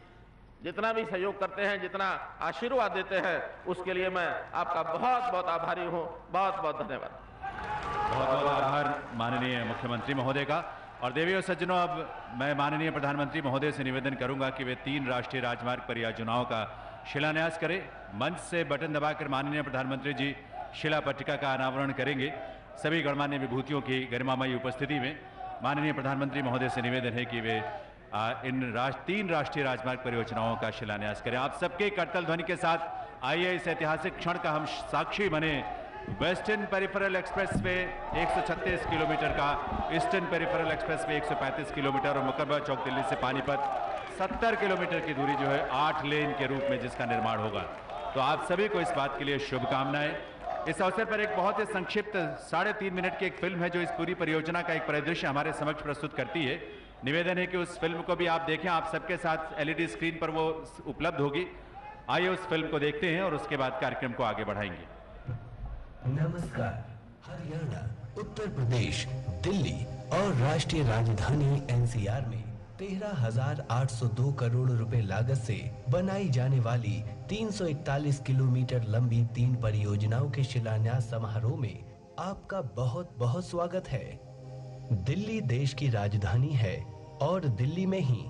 F: भी सहयोग करते हैं, जितना आशीर्वाद देते हैं, उसके लिए मैं आपका बहुत बहुत आभारी हूं। बहुत बहुत धन्यवाद।
A: बहुत बहुत आभार माननीय मुख्यमंत्री महोदय का। और देवियों सज्जनों, अब मैं माननीय प्रधानमंत्री महोदय से निवेदन करूंगा कि वे 3 राष्ट्रीय राजमार्ग परियोजनाओं का शिलान्यास करें। मंच से बटन दबाकर माननीय प्रधानमंत्री जी शिला पट्टिका का अनावरण करेंगे। सभी गणमान्य विभूतियों की गरिमामयी उपस्थिति में माननीय प्रधानमंत्री महोदय से निवेदन है कि वे इन 3 राष्ट्रीय राजमार्ग परियोजनाओं का शिलान्यास करें। आप सबके करतल ध्वनि के साथ आइए इस ऐतिहासिक क्षण का हम साक्षी बने। वेस्टर्न पेरिफेरल एक्सप्रेसवे 136 किलोमीटर का, ईस्टर्न पेरिफेरल एक्सप्रेसवे 135 किलोमीटर और मुकरबा चौक दिल्ली से पानीपत 70 किलोमीटर की दूरी जो है 8 लेन के रूप में जिसका निर्माण होगा। तो आप सभी को इस बात के लिए शुभकामनाएं। इस अवसर पर एक बहुत ही संक्षिप्त 3.5 मिनट की एक फिल्म है जो इस पूरी परियोजना का एक परिदृश्य हमारे समक्ष प्रस्तुत करती है। निवेदन है कि उस फिल्म को भी आप देखें। आप सबके साथ LED स्क्रीन पर वो उपलब्ध होगी। आइए उस फिल्म को देखते हैं और उसके बाद कार्यक्रम को आगे बढ़ाएंगे।
G: नमस्कार। हरियाणा, उत्तर प्रदेश, दिल्ली और राष्ट्रीय राजधानी NCR में 13,802 करोड़ रुपए लागत से बनाई जाने वाली 341 किलोमीटर लंबी 3 परियोजनाओं के शिलान्यास समारोह में आपका बहुत बहुत स्वागत है। दिल्ली देश की राजधानी है और दिल्ली में ही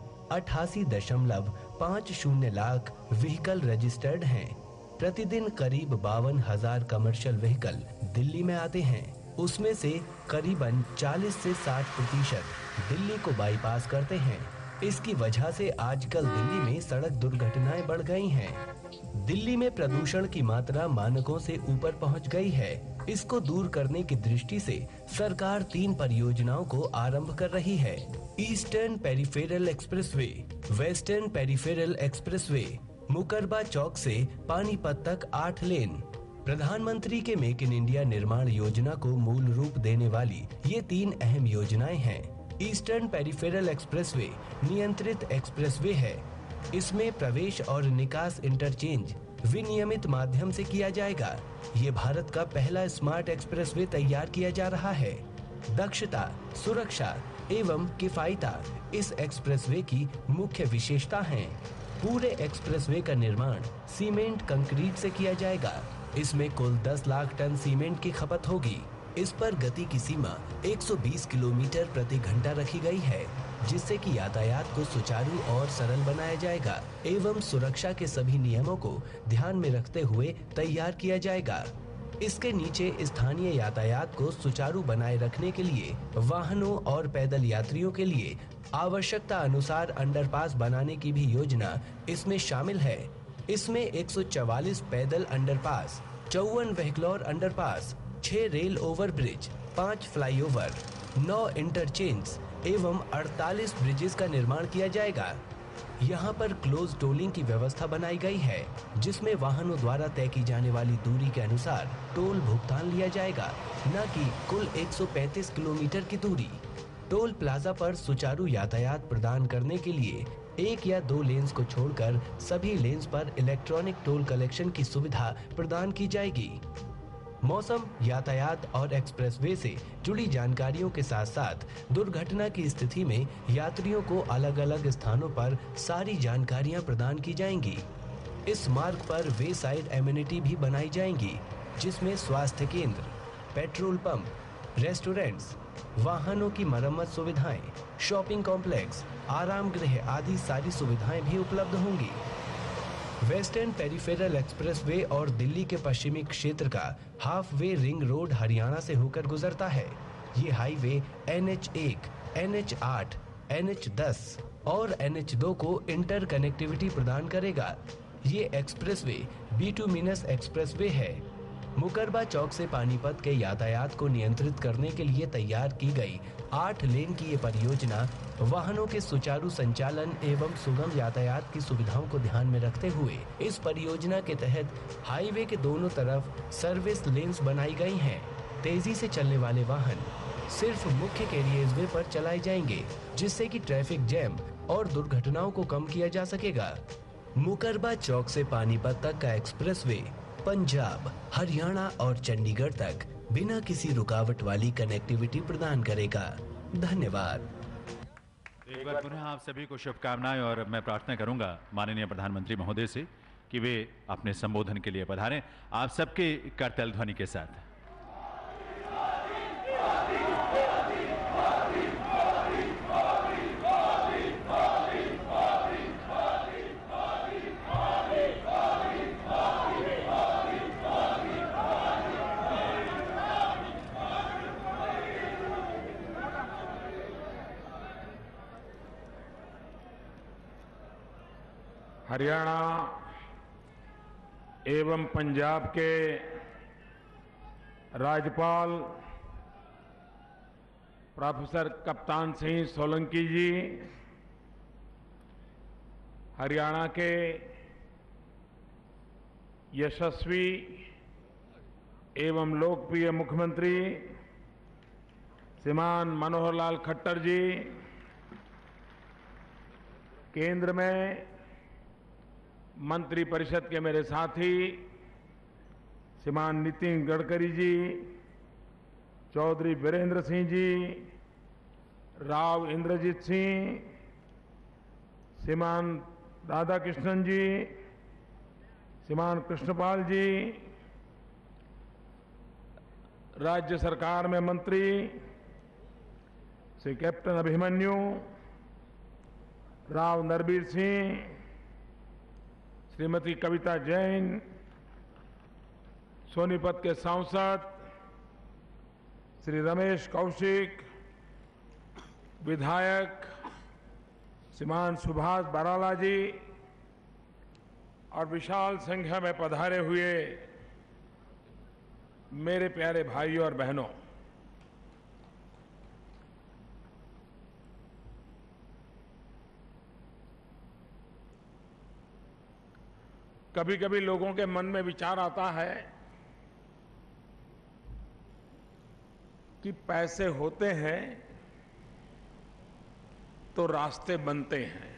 G: 88.50 लाख व्हीकल रजिस्टर्ड हैं। प्रतिदिन करीब 52,000 कमर्शियल व्हीकल दिल्ली में आते हैं। उसमें से करीबन 40 से 60% दिल्ली को बाईपास करते हैं। इसकी वजह से आजकल दिल्ली में सड़क दुर्घटनाएं बढ़ गई हैं। दिल्ली में प्रदूषण की मात्रा मानकों से ऊपर पहुंच गई है। इसको दूर करने की दृष्टि से सरकार 3 परियोजनाओं को आरंभ कर रही है। Eastern peripheral expressway, western peripheral expressway, Mukarba Chowk से पानीपत तक 8 लेन। प्रधानमंत्री के मेक इन इंडिया निर्माण योजना को मूल रूप देने वाली ये 3 अहम योजनाएं हैं। ईस्टर्न पेरिफेरल एक्सप्रेसवे नियंत्रित एक्सप्रेसवे है। इसमें प्रवेश और निकास इंटरचेंज विनियमित माध्यम से किया जाएगा। ये भारत का पहला स्मार्ट एक्सप्रेसवे तैयार किया जा रहा है। दक्षता, सुरक्षा एवं किफायता इस एक्सप्रेसवे की मुख्य विशेषता है। पूरे एक्सप्रेसवे का निर्माण सीमेंट कंक्रीट से किया जाएगा। इसमें कुल 10 लाख टन सीमेंट की खपत होगी। इस पर गति की सीमा 120 किलोमीटर प्रति घंटा रखी गई है, जिससे कि यातायात को सुचारू और सरल बनाया जाएगा एवं सुरक्षा के सभी नियमों को ध्यान में रखते हुए तैयार किया जाएगा। इसके नीचे स्थानीय यातायात को सुचारू बनाए रखने के लिए वाहनों और पैदल यात्रियों के लिए आवश्यकता अनुसार अंडरपास बनाने की भी योजना इसमें शामिल है। इसमें 144 पैदल underpass, 54 vehicular underpass, 6 rail overbridge, 5 flyover, 9 interchange एवं 48 ब्रिजेस का निर्माण किया जाएगा। यहाँ पर क्लोज टोलिंग की व्यवस्था बनाई गई है, जिसमें वाहनों द्वारा तय की जाने वाली दूरी के अनुसार टोल भुगतान लिया जाएगा, न कि कुल 135 किलोमीटर की दूरी। टोल प्लाजा पर सुचारू यातायात प्रदान करने के लिए 1 या 2 लेन्स को छोड़कर सभी लेन्स पर इलेक्ट्रॉनिक टोल कलेक्शन की सुविधा प्रदान की जाएगी। मौसम, यातायात और एक्सप्रेसवे से जुड़ी जानकारियों के साथ साथ दुर्घटना की स्थिति में यात्रियों को अलग अलग स्थानों पर सारी जानकारियां प्रदान की जाएंगी। इस मार्ग पर वे साइड एमिनिटी भी बनाई जाएंगी, जिसमें स्वास्थ्य केंद्र, पेट्रोल पंप, रेस्टोरेंट्स, वाहनों की मरम्मत सुविधाएं, शॉपिंग कॉम्प्लेक्स, आराम गृह आदि सारी सुविधाएं भी उपलब्ध होंगी। वेस्टर्न पेरिफेरल एक्सप्रेसवे और दिल्ली के पश्चिमी क्षेत्र का half way ring road Haryana से होकर गुजरता है। ये हाईवे NH1, NH8, NH10 और NH2 को इंटर कनेक्टिविटी प्रदान करेगा। ये एक्सप्रेसवे बिटुमिनस एक्सप्रेसवे है। मुकरबा चौक से पानीपत के यातायात को नियंत्रित करने के लिए तैयार की गई 8 लेन की ये परियोजना वाहनों के सुचारू संचालन एवं सुगम यातायात की सुविधाओं को ध्यान में रखते हुए इस परियोजना के तहत हाईवे के दोनों तरफ सर्विस लेन्स बनाई गई हैं। तेजी से चलने वाले वाहन सिर्फ मुख्य कैरियर्स पर चलाए जाएंगे, जिससे कि ट्रैफिक जैम और दुर्घटनाओं को कम किया जा सकेगा। मुकरबा चौक से पानीपत तक का एक्सप्रेसवे पंजाब, हरियाणा और चंडीगढ़ तक बिना किसी रुकावट वाली कनेक्टिविटी प्रदान करेगा। धन्यवाद।
A: एक बार पुनः आप सभी को शुभकामनाएं और मैं प्रार्थना करूंगा माननीय प्रधानमंत्री महोदय से कि वे अपने संबोधन के लिए पधारें। आप सबके करतल ध्वनि के साथ।
C: हरियाणा एवं पंजाब के राज्यपाल प्रोफेसर कप्तान सिंह सोलंकी जी, हरियाणा के यशस्वी एवं लोकप्रिय मुख्यमंत्री श्रीमान मनोहर लाल खट्टर जी, केंद्र में मंत्रिपरिषद के मेरे साथी श्रीमान नितिन गडकरी जी, चौधरी वीरेंद्र सिंह जी, राव इंद्रजीत सिंह, श्रीमान राधाकृष्णन जी, श्रीमान कृष्णपाल जी, राज्य सरकार में मंत्री श्री कैप्टन अभिमन्यु, राव नरबीर सिंह, श्रीमती कविता जैन, सोनीपत के सांसद श्री रमेश कौशिक, विधायक श्रीमान सुभाष बराला जी और विशाल संख्या में पधारे हुए मेरे प्यारे भाइयों और बहनों, कभी कभी लोगों के मन में विचार आता है कि पैसे होते हैं तो रास्ते बनते हैं,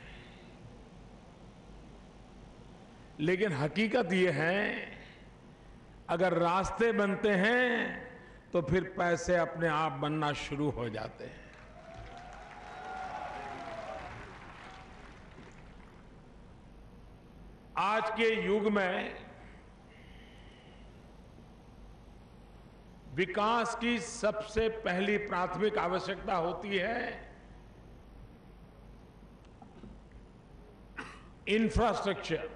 C: लेकिन हकीकत ये है अगर रास्ते बनते हैं तो फिर पैसे अपने आप बनना शुरू हो जाते हैं। आज के युग में विकास की सबसे पहली प्राथमिक आवश्यकता होती है इंफ्रास्ट्रक्चर।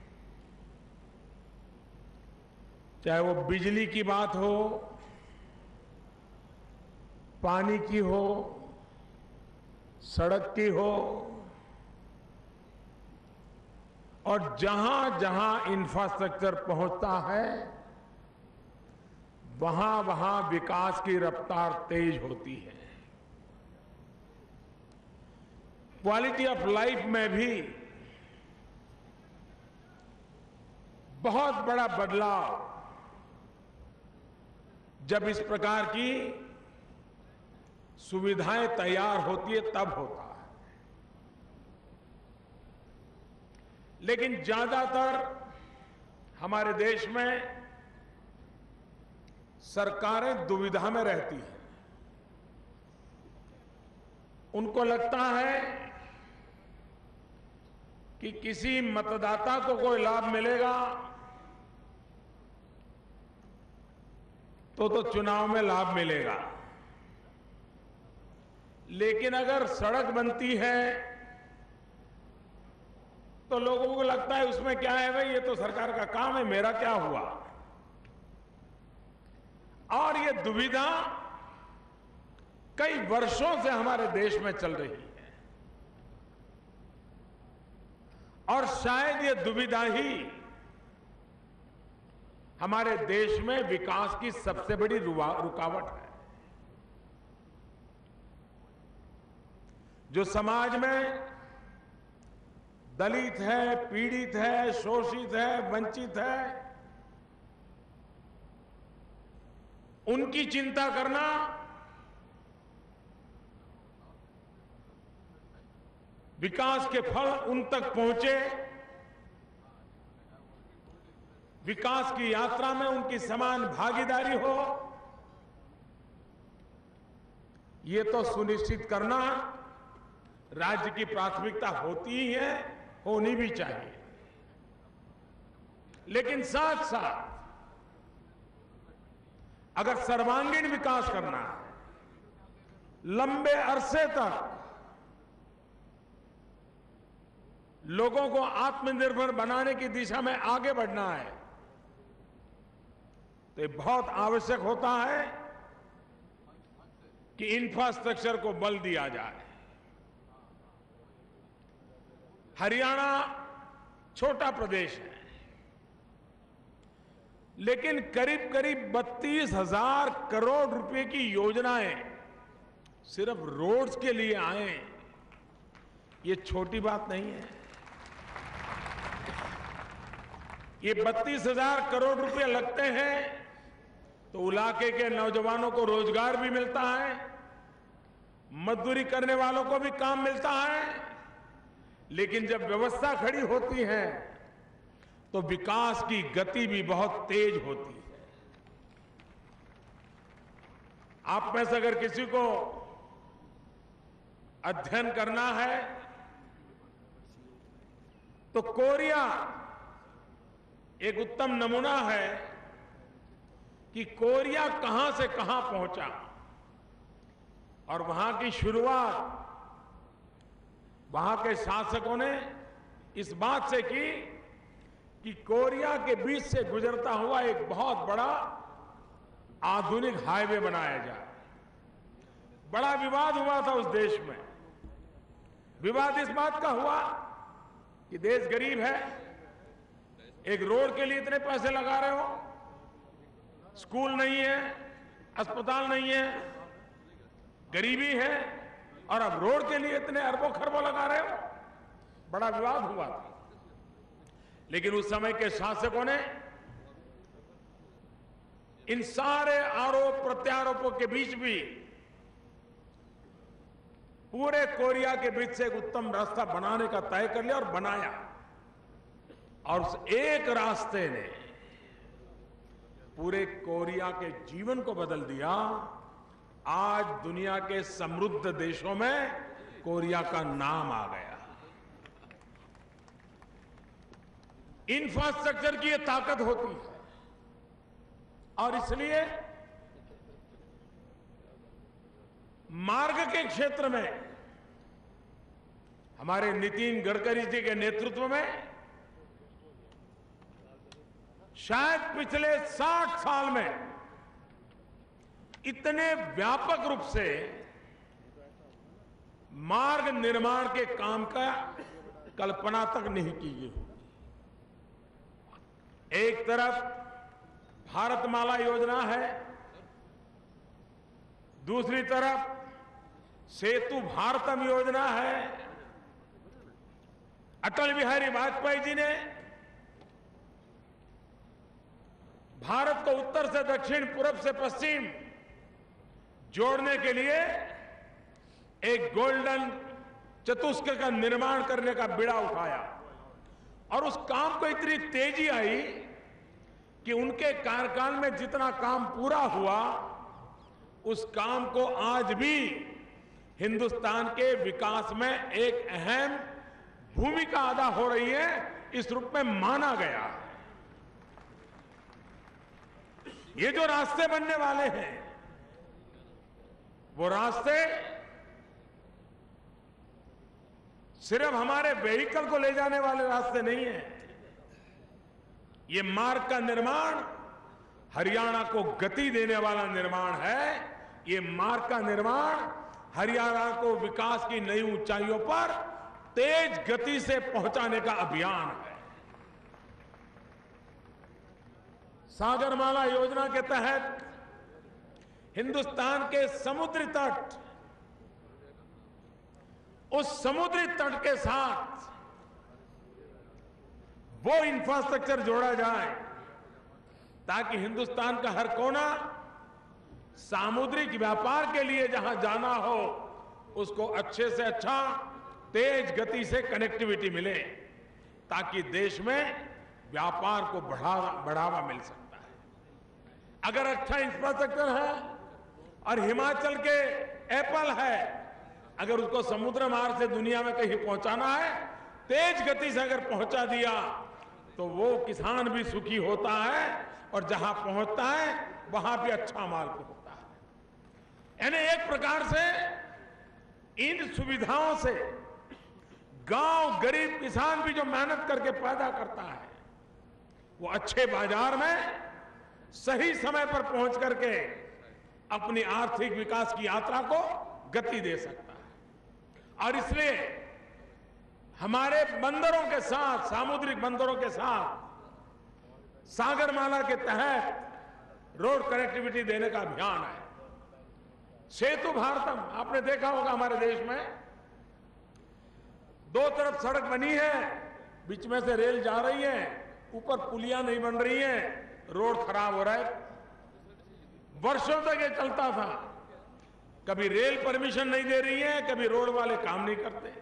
C: चाहे वो बिजली की बात हो, पानी की हो, सड़क की हो, और जहां जहां इंफ्रास्ट्रक्चर पहुंचता है वहां वहां विकास की रफ्तार तेज होती है। क्वालिटी ऑफ लाइफ में भी बहुत बड़ा बदलाव जब इस प्रकार की सुविधाएं तैयार होती है तब होता है। लेकिन ज्यादातर हमारे देश में सरकारें दुविधा में रहती हैं। उनको लगता है कि किसी मतदाता को कोई लाभ मिलेगा तो चुनाव में लाभ मिलेगा। लेकिन अगर सड़क बनती है तो लोगों को लगता है उसमें क्या है भाई, ये तो सरकार का काम है, मेरा क्या हुआ। और ये दुविधा कई वर्षों से हमारे देश में चल रही है और शायद ये दुविधा ही हमारे देश में विकास की सबसे बड़ी रुकावट है। जो समाज में दलित है, पीड़ित है, शोषित है, वंचित है, उनकी चिंता करना विकास के फल उन तक पहुंचे, विकास की यात्रा में उनकी समान भागीदारी हो, ये तो सुनिश्चित करना राज्य की प्राथमिकता होती ही है, होनी भी चाहिए। लेकिन साथ साथ अगर सर्वांगीण विकास करना है, लंबे अरसे तक लोगों को आत्मनिर्भर बनाने की दिशा में आगे बढ़ना है, तो ये बहुत आवश्यक होता है कि इंफ्रास्ट्रक्चर को बल दिया जाए। हरियाणा छोटा प्रदेश है, लेकिन करीब करीब 32,000 करोड़ रुपए की योजनाएं सिर्फ रोड्स के लिए आए, ये छोटी बात नहीं है। ये 32,000 करोड़ रुपए लगते हैं तो इलाके के नौजवानों को रोजगार भी मिलता है, मजदूरी करने वालों को भी काम मिलता है। लेकिन जब व्यवस्था खड़ी होती है तो विकास की गति भी बहुत तेज होती है। आप में से अगर किसी को अध्ययन करना है तो कोरिया एक उत्तम नमूना है कि कोरिया कहां से कहां पहुंचा। और वहां की शुरुआत वहां के शासकों ने इस बात से की कि कोरिया के बीच से गुजरता हुआ एक बहुत बड़ा आधुनिक हाईवे बनाया जाए। बड़ा विवाद हुआ था उस देश में। विवाद इस बात का हुआ कि देश गरीब है, एक रोड के लिए इतने पैसे लगा रहे हो, स्कूल नहीं है, अस्पताल नहीं है, गरीबी है, और अब रोड के लिए इतने अरबों खरबों लगा रहे हो। बड़ा विवाद हुआ था। लेकिन उस समय के शासकों ने इन सारे आरोप प्रत्यारोपों के बीच भी पूरे कोरिया के बीच से एक उत्तम रास्ता बनाने का तय कर लिया और बनाया। और उस एक रास्ते ने पूरे कोरिया के जीवन को बदल दिया। आज दुनिया के समृद्ध देशों में कोरिया का नाम आ गया। इंफ्रास्ट्रक्चर की ये ताकत होती है और इसलिए मार्ग के क्षेत्र में हमारे नितिन गडकरी जी के नेतृत्व में शायद पिछले 60 साल में इतने व्यापक रूप से मार्ग निर्माण के काम का कल्पना तक नहीं की गई। एक तरफ भारतमाला योजना है, दूसरी तरफ सेतु भारतम योजना है। अटल बिहारी वाजपेयी जी ने भारत को उत्तर से दक्षिण, पूरब से पश्चिम जोड़ने के लिए एक गोल्डन चतुष्क का निर्माण करने का बीड़ा उठाया और उस काम को इतनी तेजी आई कि उनके कार्यकाल में जितना काम पूरा हुआ, उस काम को आज भी हिंदुस्तान के विकास में एक अहम भूमिका अदा हो रही है, इस रूप में माना गया। ये जो रास्ते बनने वाले हैं वो रास्ते सिर्फ हमारे व्हीकल को ले जाने वाले रास्ते नहीं है। ये मार्ग का निर्माण हरियाणा को गति देने वाला निर्माण है। ये मार्ग का निर्माण हरियाणा को विकास की नई ऊंचाइयों पर तेज गति से पहुंचाने का अभियान है। सागरमाला योजना के तहत हिंदुस्तान के समुद्री तट, उस समुद्री तट के साथ वो इंफ्रास्ट्रक्चर जोड़ा जाए ताकि हिंदुस्तान का हर कोना सामुद्रिक व्यापार के लिए जहां जाना हो उसको अच्छे से अच्छा तेज गति से कनेक्टिविटी मिले, ताकि देश में व्यापार को बढ़ावा मिल सकता है। अगर अच्छा इंफ्रास्ट्रक्चर है और हिमाचल के एप्पल है, अगर उसको समुद्र मार्ग से दुनिया में कहीं पहुंचाना है, तेज गति से अगर पहुंचा दिया तो वो किसान भी सुखी होता है और जहां पहुंचता है वहां भी अच्छा माल पहुंचता है। यानी एक प्रकार से इन सुविधाओं से गांव गरीब किसान भी जो मेहनत करके पैदा करता है वो अच्छे बाजार में सही समय पर पहुंच करके अपनी आर्थिक विकास की यात्रा को गति दे सकता है। और इसलिए हमारे बंदरों के साथ, सामुद्रिक बंदरों के साथ सागरमाला के तहत रोड कनेक्टिविटी देने का अभियान है। सेतु भारतम आपने देखा होगा, हमारे देश में दो तरफ सड़क बनी है, बीच में से रेल जा रही है, ऊपर पुलियां नहीं बन रही हैं, रोड खराब हो रहा है। वर्षों तक ये चलता था, कभी रेल परमिशन नहीं दे रही है, कभी रोड वाले काम नहीं करते।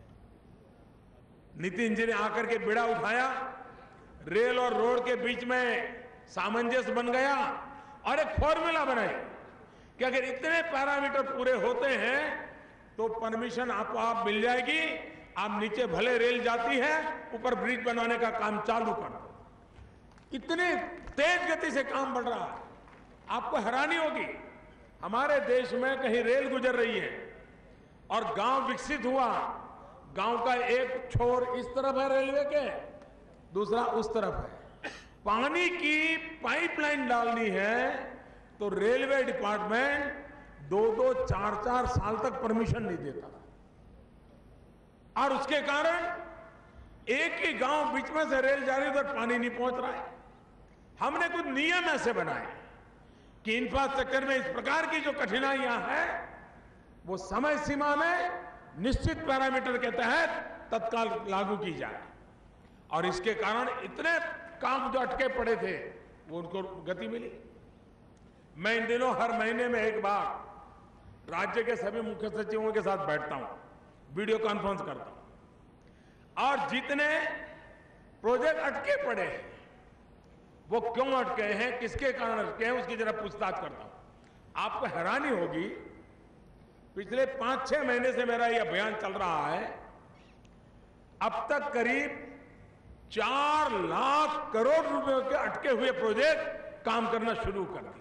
C: नितिन जी ने आकर के बीड़ा उठाया, रेल और रोड के बीच में सामंजस्य बन गया और एक फॉर्मूला बनाई कि अगर इतने पैरामीटर पूरे होते हैं तो परमिशन आपको आप मिल जाएगी, आप नीचे भले रेल जाती है, ऊपर ब्रिज बनाने का काम चालू कर दो। इतने तेज गति से काम बढ़ रहा है, आपको हैरानी होगी। हमारे देश में कहीं रेल गुजर रही है और गांव विकसित हुआ, गांव का एक छोर इस तरफ है रेलवे के, दूसरा उस तरफ है, पानी की पाइपलाइन डालनी है तो रेलवे डिपार्टमेंट 2-2, 4-4 साल तक परमिशन नहीं देता था। और उसके कारण एक ही गांव बीच में से रेल जा रही, उधर पानी नहीं पहुंच रहा है। हमने कुछ नियम ऐसे बनाए कि इंफ्रास्ट्रक्चर में इस प्रकार की जो कठिनाइयां हैं वो समय सीमा में निश्चित पैरामीटर के तहत तत्काल लागू की जाए। और इसके कारण इतने काम जो अटके पड़े थे वो उनको गति मिली। मैं इन दिनों हर महीने में एक बार राज्य के सभी मुख्य सचिवों के साथ बैठता हूं, वीडियो कॉन्फ्रेंस करता हूं, और जितने प्रोजेक्ट अटके पड़े हैं वो क्यों अटके हैं, किसके कारण अटके हैं, उसकी जरा पूछताछ करता हूं। आपको हैरानी होगी, पिछले 5-6 महीने से मेरा ये अभियान चल रहा है, अब तक करीब 4 लाख करोड़ रुपए के अटके हुए प्रोजेक्ट काम करना शुरू कर दिए।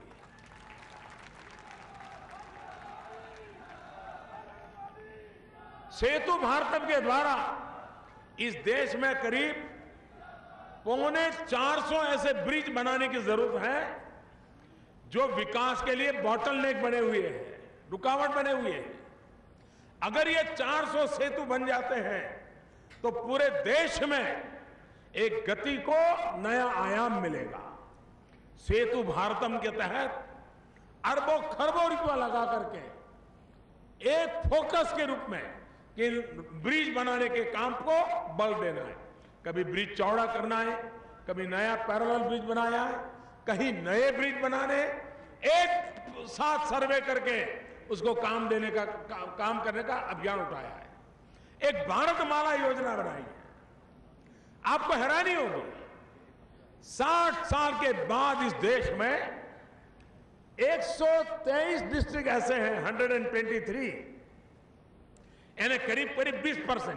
C: सेतु भारतम के द्वारा इस देश में करीब 325 ऐसे ब्रिज बनाने की जरूरत है जो विकास के लिए बॉटलनेक बने हुए हैं, रुकावट बने हुए हैं। अगर ये 400 सेतु बन जाते हैं तो पूरे देश में एक गति को नया आयाम मिलेगा। सेतु भारतम के तहत अरबों खरबों रुपया लगा करके एक फोकस के रूप में कि ब्रिज बनाने के काम को बल देना है। कभी ब्रिज चौड़ा करना है, कभी नया पैरेलल ब्रिज बनाया है, कहीं नए ब्रिज बनाने, एक साथ सर्वे करके उसको काम देने का काम करने का अभियान उठाया है। एक भारतमाला योजना बनाई है। आपको हैरानी होगी, 60 साल के बाद इस देश में 123 डिस्ट्रिक्ट ऐसे हैं, 123, यानी करीब करीब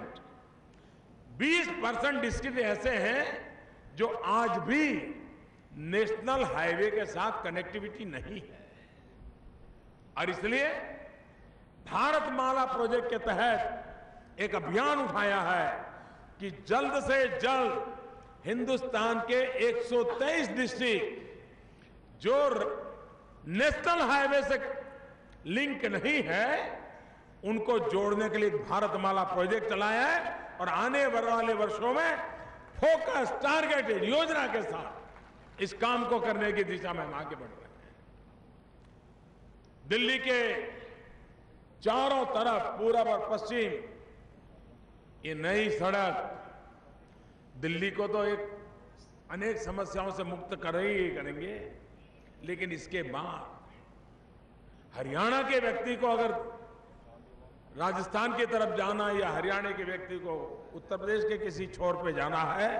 C: 20% डिस्ट्रिक्ट ऐसे हैं जो आज भी नेशनल हाईवे के साथ कनेक्टिविटी नहीं है। और इसलिए भारतमाला प्रोजेक्ट के तहत एक अभियान उठाया है कि जल्द से जल्द हिंदुस्तान के 123 डिस्ट्रिक्ट जो नेशनल हाईवे से लिंक नहीं है उनको जोड़ने के लिए भारतमाला प्रोजेक्ट चलाया है और आने वाले वर्षों में फोकस टारगेटेड योजना के साथ इस काम को करने की दिशा में हम आगे बढ़ रहे हैं। दिल्ली के चारों तरफ पूरब और पश्चिम ये नई सड़क दिल्ली को तो अनेक समस्याओं से मुक्त कर ही करेंगे, लेकिन इसके बाद हरियाणा के व्यक्ति को अगर राजस्थान की तरफ जाना या हरियाणा के व्यक्ति को उत्तर प्रदेश के किसी छोर पे जाना है,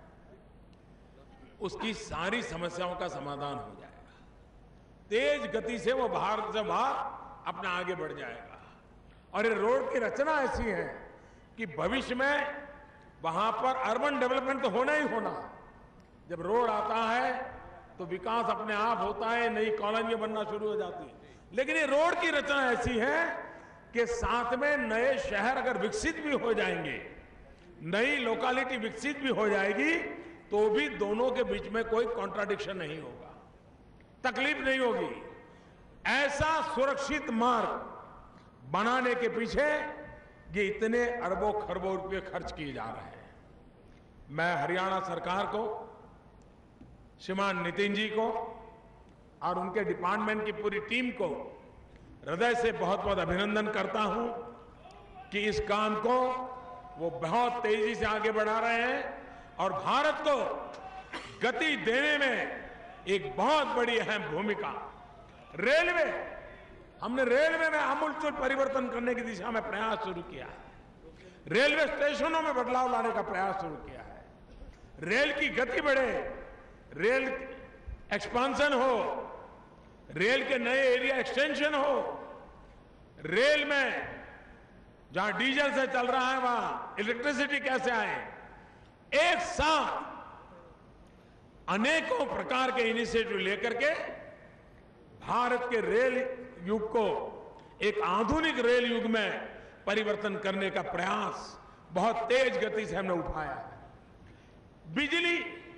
C: उसकी सारी समस्याओं का समाधान हो जाएगा। तेज गति से वो भारत से बाहर अपना आगे बढ़ जाएगा। और ये रोड की रचना ऐसी है कि भविष्य में वहां पर अर्बन डेवलपमेंट तो होना ही होना। जब रोड आता है तो विकास अपने आप होता है, नई कॉलोनियां बनना शुरू हो जाती है। लेकिन ये रोड की रचना ऐसी है कि साथ में नए शहर अगर विकसित भी हो जाएंगे, नई लोकालिटी विकसित भी हो जाएगी, तो भी दोनों के बीच में कोई कॉन्ट्राडिक्शन नहीं होगा, तकलीफ नहीं होगी। ऐसा सुरक्षित मार्ग बनाने के पीछे ये इतने अरबों खरबों रुपए खर्च किए जा रहे हैं। मैं हरियाणा सरकार को, श्रीमान नितिन जी को और उनके डिपार्टमेंट की पूरी टीम को हृदय से बहुत बहुत अभिनंदन करता हूं कि इस काम को वो बहुत तेजी से आगे बढ़ा रहे हैं और भारत को गति देने में एक बहुत बड़ी अहम भूमिका। रेलवे, हमने रेलवे में आमूलचूल परिवर्तन करने की दिशा में प्रयास शुरू किया है। रेलवे स्टेशनों में बदलाव लाने का प्रयास शुरू किया है। रेल की गति बढ़े, रेल एक्सपांशन हो, रेल के नए एरिया एक्सटेंशन हो, रेल में जहां डीजल से चल रहा है वहां इलेक्ट्रिसिटी कैसे आए। एक साथ अनेकों प्रकार के इनिशिएटिव लेकर के भारत के रेल युग को एक आधुनिक रेल युग में परिवर्तन करने का प्रयास बहुत तेज गति से हमने उठाया है। बिजली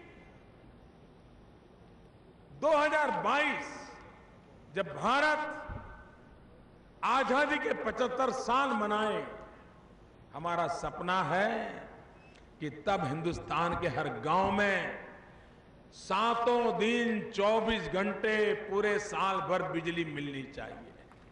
C: 2022 जब भारत आजादी के 75 साल मनाए, हमारा सपना है कि तब हिंदुस्तान के हर गांव में सातों दिन 24 घंटे पूरे साल भर बिजली मिलनी चाहिए।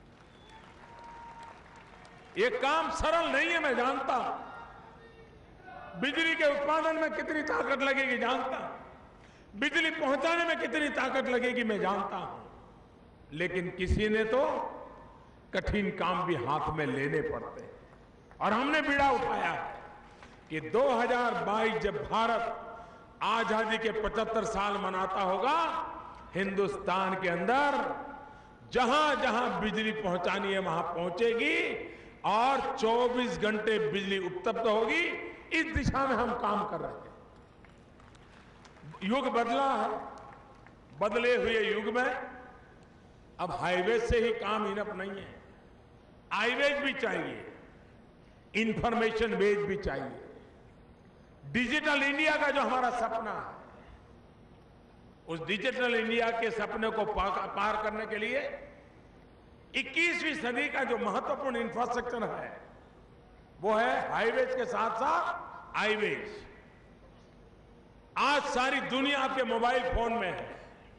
C: ये काम सरल नहीं है, मैं जानता हूं। बिजली के उत्पादन में कितनी ताकत लगेगी जानता हूं, बिजली पहुंचाने में कितनी ताकत लगेगी मैं जानता हूं, लेकिन किसी ने तो कठिन काम भी हाथ में लेने पड़ते हैं। और हमने बीड़ा उठाया है कि 2022 जब भारत आजादी के 75 साल मनाता होगा, हिंदुस्तान के अंदर जहां जहां बिजली पहुंचानी है वहां पहुंचेगी और 24 घंटे बिजली उपलब्ध होगी। इस दिशा में हम काम कर रहे हैं। युग बदला है, बदले हुए युग में अब हाईवे से ही काम इनफ नहीं है, हाईवेज भी चाहिए, इंफॉर्मेशन वेज भी चाहिए। डिजिटल इंडिया का जो हमारा सपना है, उस डिजिटल इंडिया के सपने को पार करने के लिए 21वीं सदी का जो महत्वपूर्ण इंफ्रास्ट्रक्चर है वो है हाईवेज के साथ साथ हाईवेज। आज सारी दुनिया आपके मोबाइल फोन में है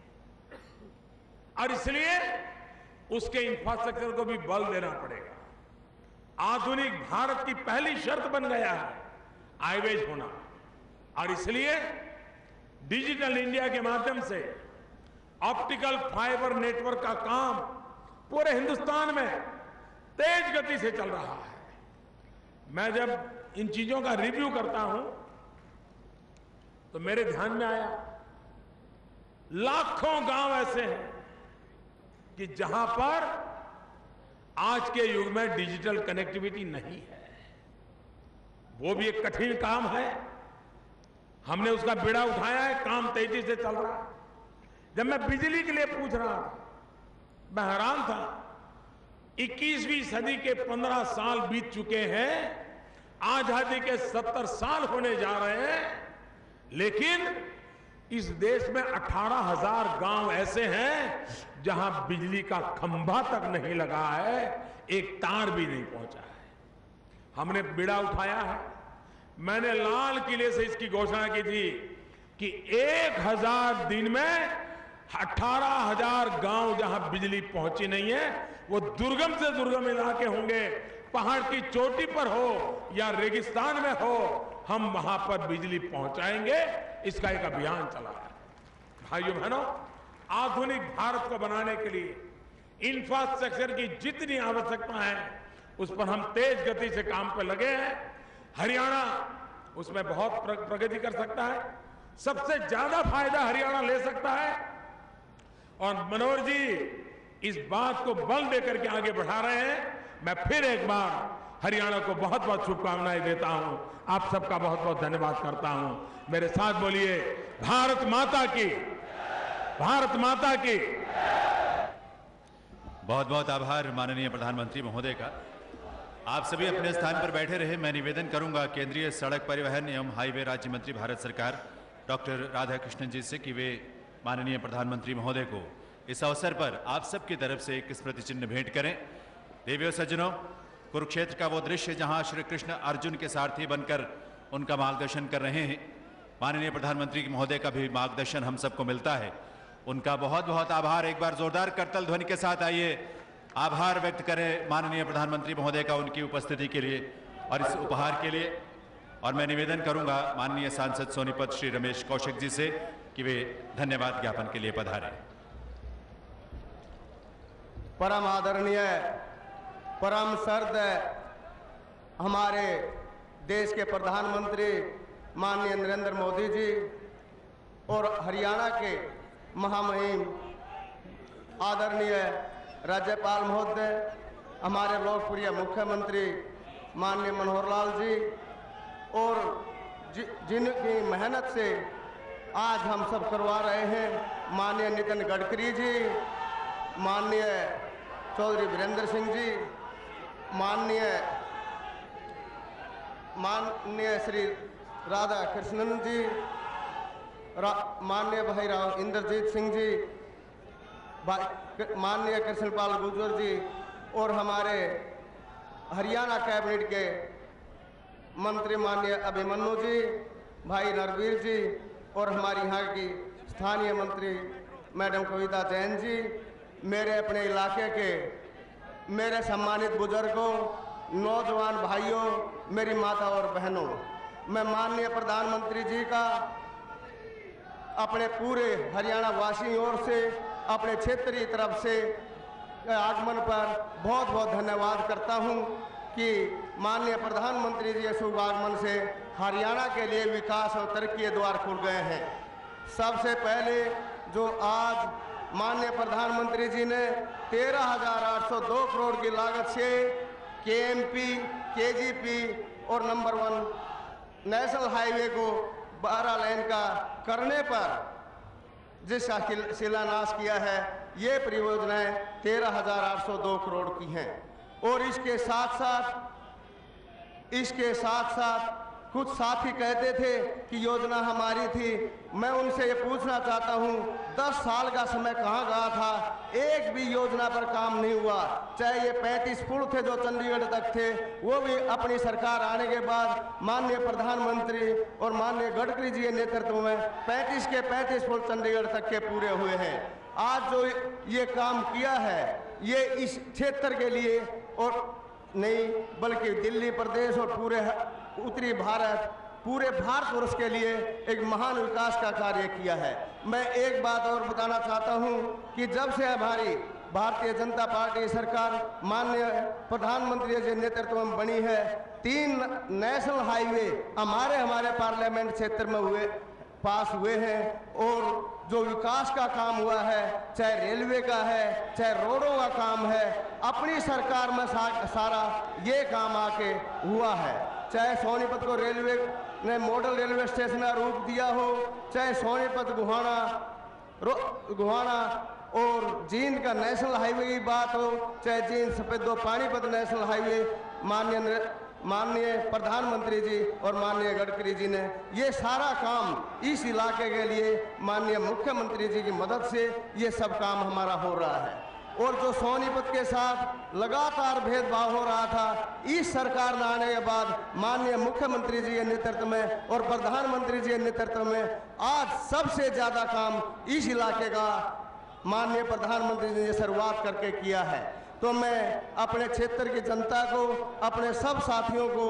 C: और इसलिए उसके इंफ्रास्ट्रक्चर को भी बल देना पड़ेगा। आधुनिक भारत की पहली शर्त बन गया है हाईवेज होना और इसलिए डिजिटल इंडिया के माध्यम से ऑप्टिकल फाइबर नेटवर्क का काम पूरे हिंदुस्तान में तेज गति से चल रहा है। मैं जब इन चीजों का रिव्यू करता हूं तो मेरे ध्यान में आया लाखों गांव ऐसे हैं कि जहां पर आज के युग में डिजिटल कनेक्टिविटी नहीं है। वो भी एक कठिन काम है, हमने उसका बीड़ा उठाया है, काम तेजी से चल रहा है। जब मैं बिजली के लिए पूछ रहा था, मैं हैरान था। 21वीं सदी के 15 साल बीत चुके हैं, आजादी के 70 साल होने जा रहे हैं, लेकिन इस देश में 18,000 गांव ऐसे हैं जहां बिजली का खंभा तक नहीं लगा है, एक तार भी नहीं पहुंचा है। हमने बीड़ा उठाया है। मैंने लाल किले से इसकी घोषणा की थी कि 1000 दिन में 18,000 गांव जहां बिजली पहुंची नहीं है, वो दुर्गम से दुर्गम इलाके होंगे, पहाड़ की चोटी पर हो या रेगिस्तान में हो, हम वहां पर बिजली पहुंचाएंगे। इसका एक अभियान चला है। भाइयों बहनों, आधुनिक भारत को बनाने के लिए इंफ्रास्ट्रक्चर की जितनी आवश्यकता है उस पर हम तेज गति से काम पर लगे हैं। हरियाणा उसमें बहुत प्रगति कर सकता है। सबसे ज्यादा फायदा हरियाणा ले सकता है। और मनोहर जी इस बात को बल देकर के आगे बढ़ा रहे हैं। मैं फिर एक बार हरियाणा को बहुत बहुत शुभकामनाएं देता हूं। आप सबका बहुत बहुत धन्यवाद करता हूं। मेरे साथ बोलिए, भारत माता की, भारत माता की।
A: बहुत बहुत आभार माननीय प्रधानमंत्री महोदय का। आप सभी अपने स्थान पर बैठे रहे। मैं निवेदन करूंगा केंद्रीय सड़क परिवहन एवं हाईवे राज्य मंत्री भारत सरकार डॉक्टर राधाकृष्णन जी से कि वे माननीय प्रधानमंत्री महोदय को इस अवसर पर आप सबकी तरफ से एक स्मृति चिन्ह भेंट करें। देवियों सज्जनों, कुरुक्षेत्र का वो दृश्य जहां श्री कृष्ण अर्जुन के सारथी बनकर उनका मार्गदर्शन कर रहे हैं, माननीय प्रधानमंत्री महोदय का भी मार्गदर्शन हम सबको मिलता है। उनका बहुत बहुत आभार। एक बार जोरदार करतल ध्वनि के साथ आइए आभार व्यक्त करें माननीय प्रधानमंत्री महोदय का उनकी उपस्थिति के लिए और इस उपहार के लिए। और मैं निवेदन करूंगा माननीय सांसद सोनीपत श्री रमेश कौशिक जी से कि वे धन्यवाद ज्ञापन के लिए पधारें।
H: परम आदरणीय, परम सर्द हमारे देश के प्रधानमंत्री माननीय नरेंद्र मोदी जी और हरियाणा के महामहिम आदरणीय राज्यपाल महोदय, हमारे लोकप्रिय मुख्यमंत्री माननीय मनोहर लाल जी और जिनकी मेहनत से आज हम सब करवा रहे हैं, माननीय नितिन गडकरी जी, माननीय चौधरी वीरेंद्र सिंह जी, माननीय श्री राधा कृष्णन जी, माननीय भाई राव इंद्रजीत सिंह जी, माननीय कृष्णपाल गुर्जर जी और हमारे हरियाणा कैबिनेट के मंत्री माननीय अभिमन्यु जी, भाई नरवीर जी और हमारी यहाँ की स्थानीय मंत्री मैडम कविता जैन जी, मेरे अपने इलाके के मेरे सम्मानित बुजुर्गों, नौजवान भाइयों, मेरी माता और बहनों, मैं माननीय प्रधानमंत्री जी का अपने पूरे हरियाणा वासियों ओर से, अपने क्षेत्रीय तरफ से आगमन पर बहुत बहुत धन्यवाद करता हूं कि माननीय प्रधानमंत्री जी के शुभ आगमन से हरियाणा के लिए विकास और तरक्की के द्वार खुल गए हैं। सबसे पहले जो आज माननीय प्रधानमंत्री जी ने 13,802 करोड़ की लागत से केएमपी, केजीपी और नंबर 1 नेशनल हाईवे को 12 लेन का करने पर जिसका शिलान्यास किया है, ये परियोजनाएं 13,802 करोड़ की हैं। और इसके साथ साथ कुछ साथी कहते थे कि योजना हमारी थी। मैं उनसे ये पूछना चाहता हूँ, 10 साल का समय कहाँ गया था? एक भी योजना पर काम नहीं हुआ। चाहे ये 35 पुल थे जो चंडीगढ़ तक थे, वो भी अपनी सरकार आने के बाद माननीय प्रधानमंत्री और माननीय गडकरी जी के नेतृत्व में 35 के 35 पुल चंडीगढ़ तक के पूरे हुए हैं। आज जो ये काम किया है, ये इस क्षेत्र के लिए और नहीं बल्कि दिल्ली प्रदेश और पूरे उत्तरी भारत, पूरे भारतवर्ष के लिए एक महान विकास का कार्य किया है। मैं एक बात और बताना चाहता हूं कि जब से हमारी भारतीय जनता पार्टी सरकार माननीय प्रधानमंत्री के नेतृत्व में बनी है, 3 नेशनल हाईवे हमारे पार्लियामेंट क्षेत्र में पास हुए हैं। और जो विकास का काम हुआ है, चाहे रेलवे का है, चाहे रोडों का काम है, अपनी सरकार में सारा ये काम आके हुआ है। चाहे सोनीपत को रेलवे ने मॉडल रेलवे स्टेशन का रूप दिया हो, चाहे सोनीपत गुहाना गोहाना और जींद का नेशनल हाईवे की बात हो, चाहे जींद सफेदो पानीपत नेशनल हाईवे, माननीय प्रधानमंत्री जी और माननीय गडकरी जी ने ये सारा काम इस इलाके के लिए माननीय मुख्यमंत्री जी की मदद से ये सब काम हमारा हो रहा है। और जो सोनीपत के साथ लगातार भेदभाव हो रहा था, इस सरकार में आने के बाद माननीय मुख्यमंत्री जी के नेतृत्व में और प्रधानमंत्री जी के नेतृत्व में आज सबसे ज्यादा काम इस इलाके का माननीय प्रधानमंत्री जी ने शुरुआत करके किया है। तो मैं अपने क्षेत्र की जनता को, अपने सब साथियों को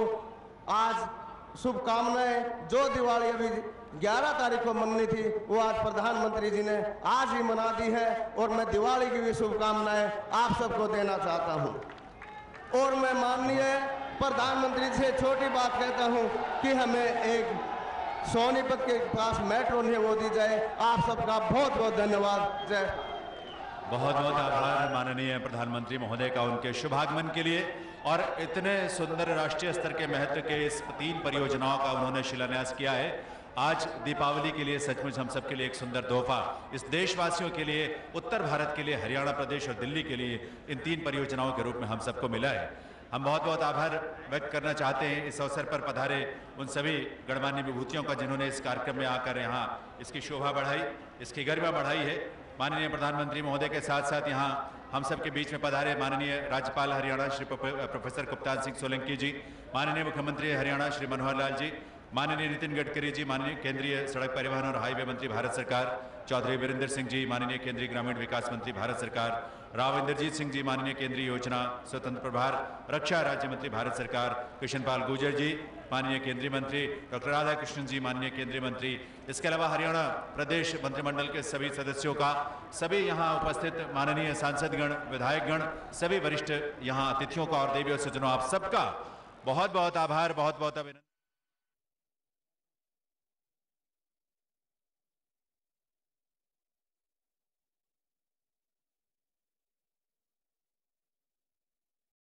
H: आज शुभकामनाएं। जो दिवाली अभी 11 तारीख को मननी थी, वो आज प्रधानमंत्री जी ने आज ही मना दी है और मैं दिवाली की भी शुभकामनाएं आप सबको देना चाहता हूं। और मैं माननीय प्रधानमंत्री से छोटी बात कहता हूं कि हमें एक सोनीपत के पास मेट्रो नहीं वो दी जाए। आप सबका बहुत बहुत धन्यवाद। जय।
A: बहुत बहुत आभार माननीय प्रधानमंत्री महोदय का उनके शुभागमन के लिए और इतने सुंदर राष्ट्रीय स्तर के महत्व के इस 3 परियोजनाओं का उन्होंने शिलान्यास किया है। आज दीपावली के लिए सचमुच हम सबके लिए एक सुंदर तोहफा, इस देशवासियों के लिए, उत्तर भारत के लिए, हरियाणा प्रदेश और दिल्ली के लिए इन 3 परियोजनाओं के रूप में हम सबको मिला है। हम बहुत बहुत आभार व्यक्त करना चाहते हैं इस अवसर पर पधारे उन सभी गणमान्य विभूतियों का जिन्होंने इस कार्यक्रम में आकर यहाँ इसकी शोभा बढ़ाई, इसकी गरिमा बढ़ाई है। माननीय प्रधानमंत्री महोदय के साथ साथ यहाँ हम सबके बीच में पधारे माननीय राज्यपाल हरियाणा श्री प्रोफेसर कप्तान सिंह सोलंकी जी, माननीय मुख्यमंत्री हरियाणा श्री मनोहर लाल जी, माननीय नितिन गडकरी जी, माननीय केंद्रीय सड़क परिवहन और हाईवे मंत्री भारत सरकार चौधरी वीरेंद्र सिंह जी, माननीय केंद्रीय ग्रामीण विकास मंत्री भारत सरकार राव इंद्रजीत सिंह जी, माननीय केंद्रीय योजना स्वतंत्र प्रभार रक्षा राज्य मंत्री भारत सरकार कृष्णपाल गुर्जर जी, माननीय केंद्रीय मंत्री डॉक्टर राधा कृष्णन जी, माननीय केंद्रीय मंत्री, इसके अलावा हरियाणा प्रदेश मंत्रिमंडल के सभी सदस्यों का, सभी यहाँ उपस्थित माननीय सांसदगण, विधायकगण, सभी वरिष्ठ यहाँ अतिथियों का और देवी और सज्जनों, आप सबका बहुत बहुत आभार, बहुत बहुत अभिनंदन।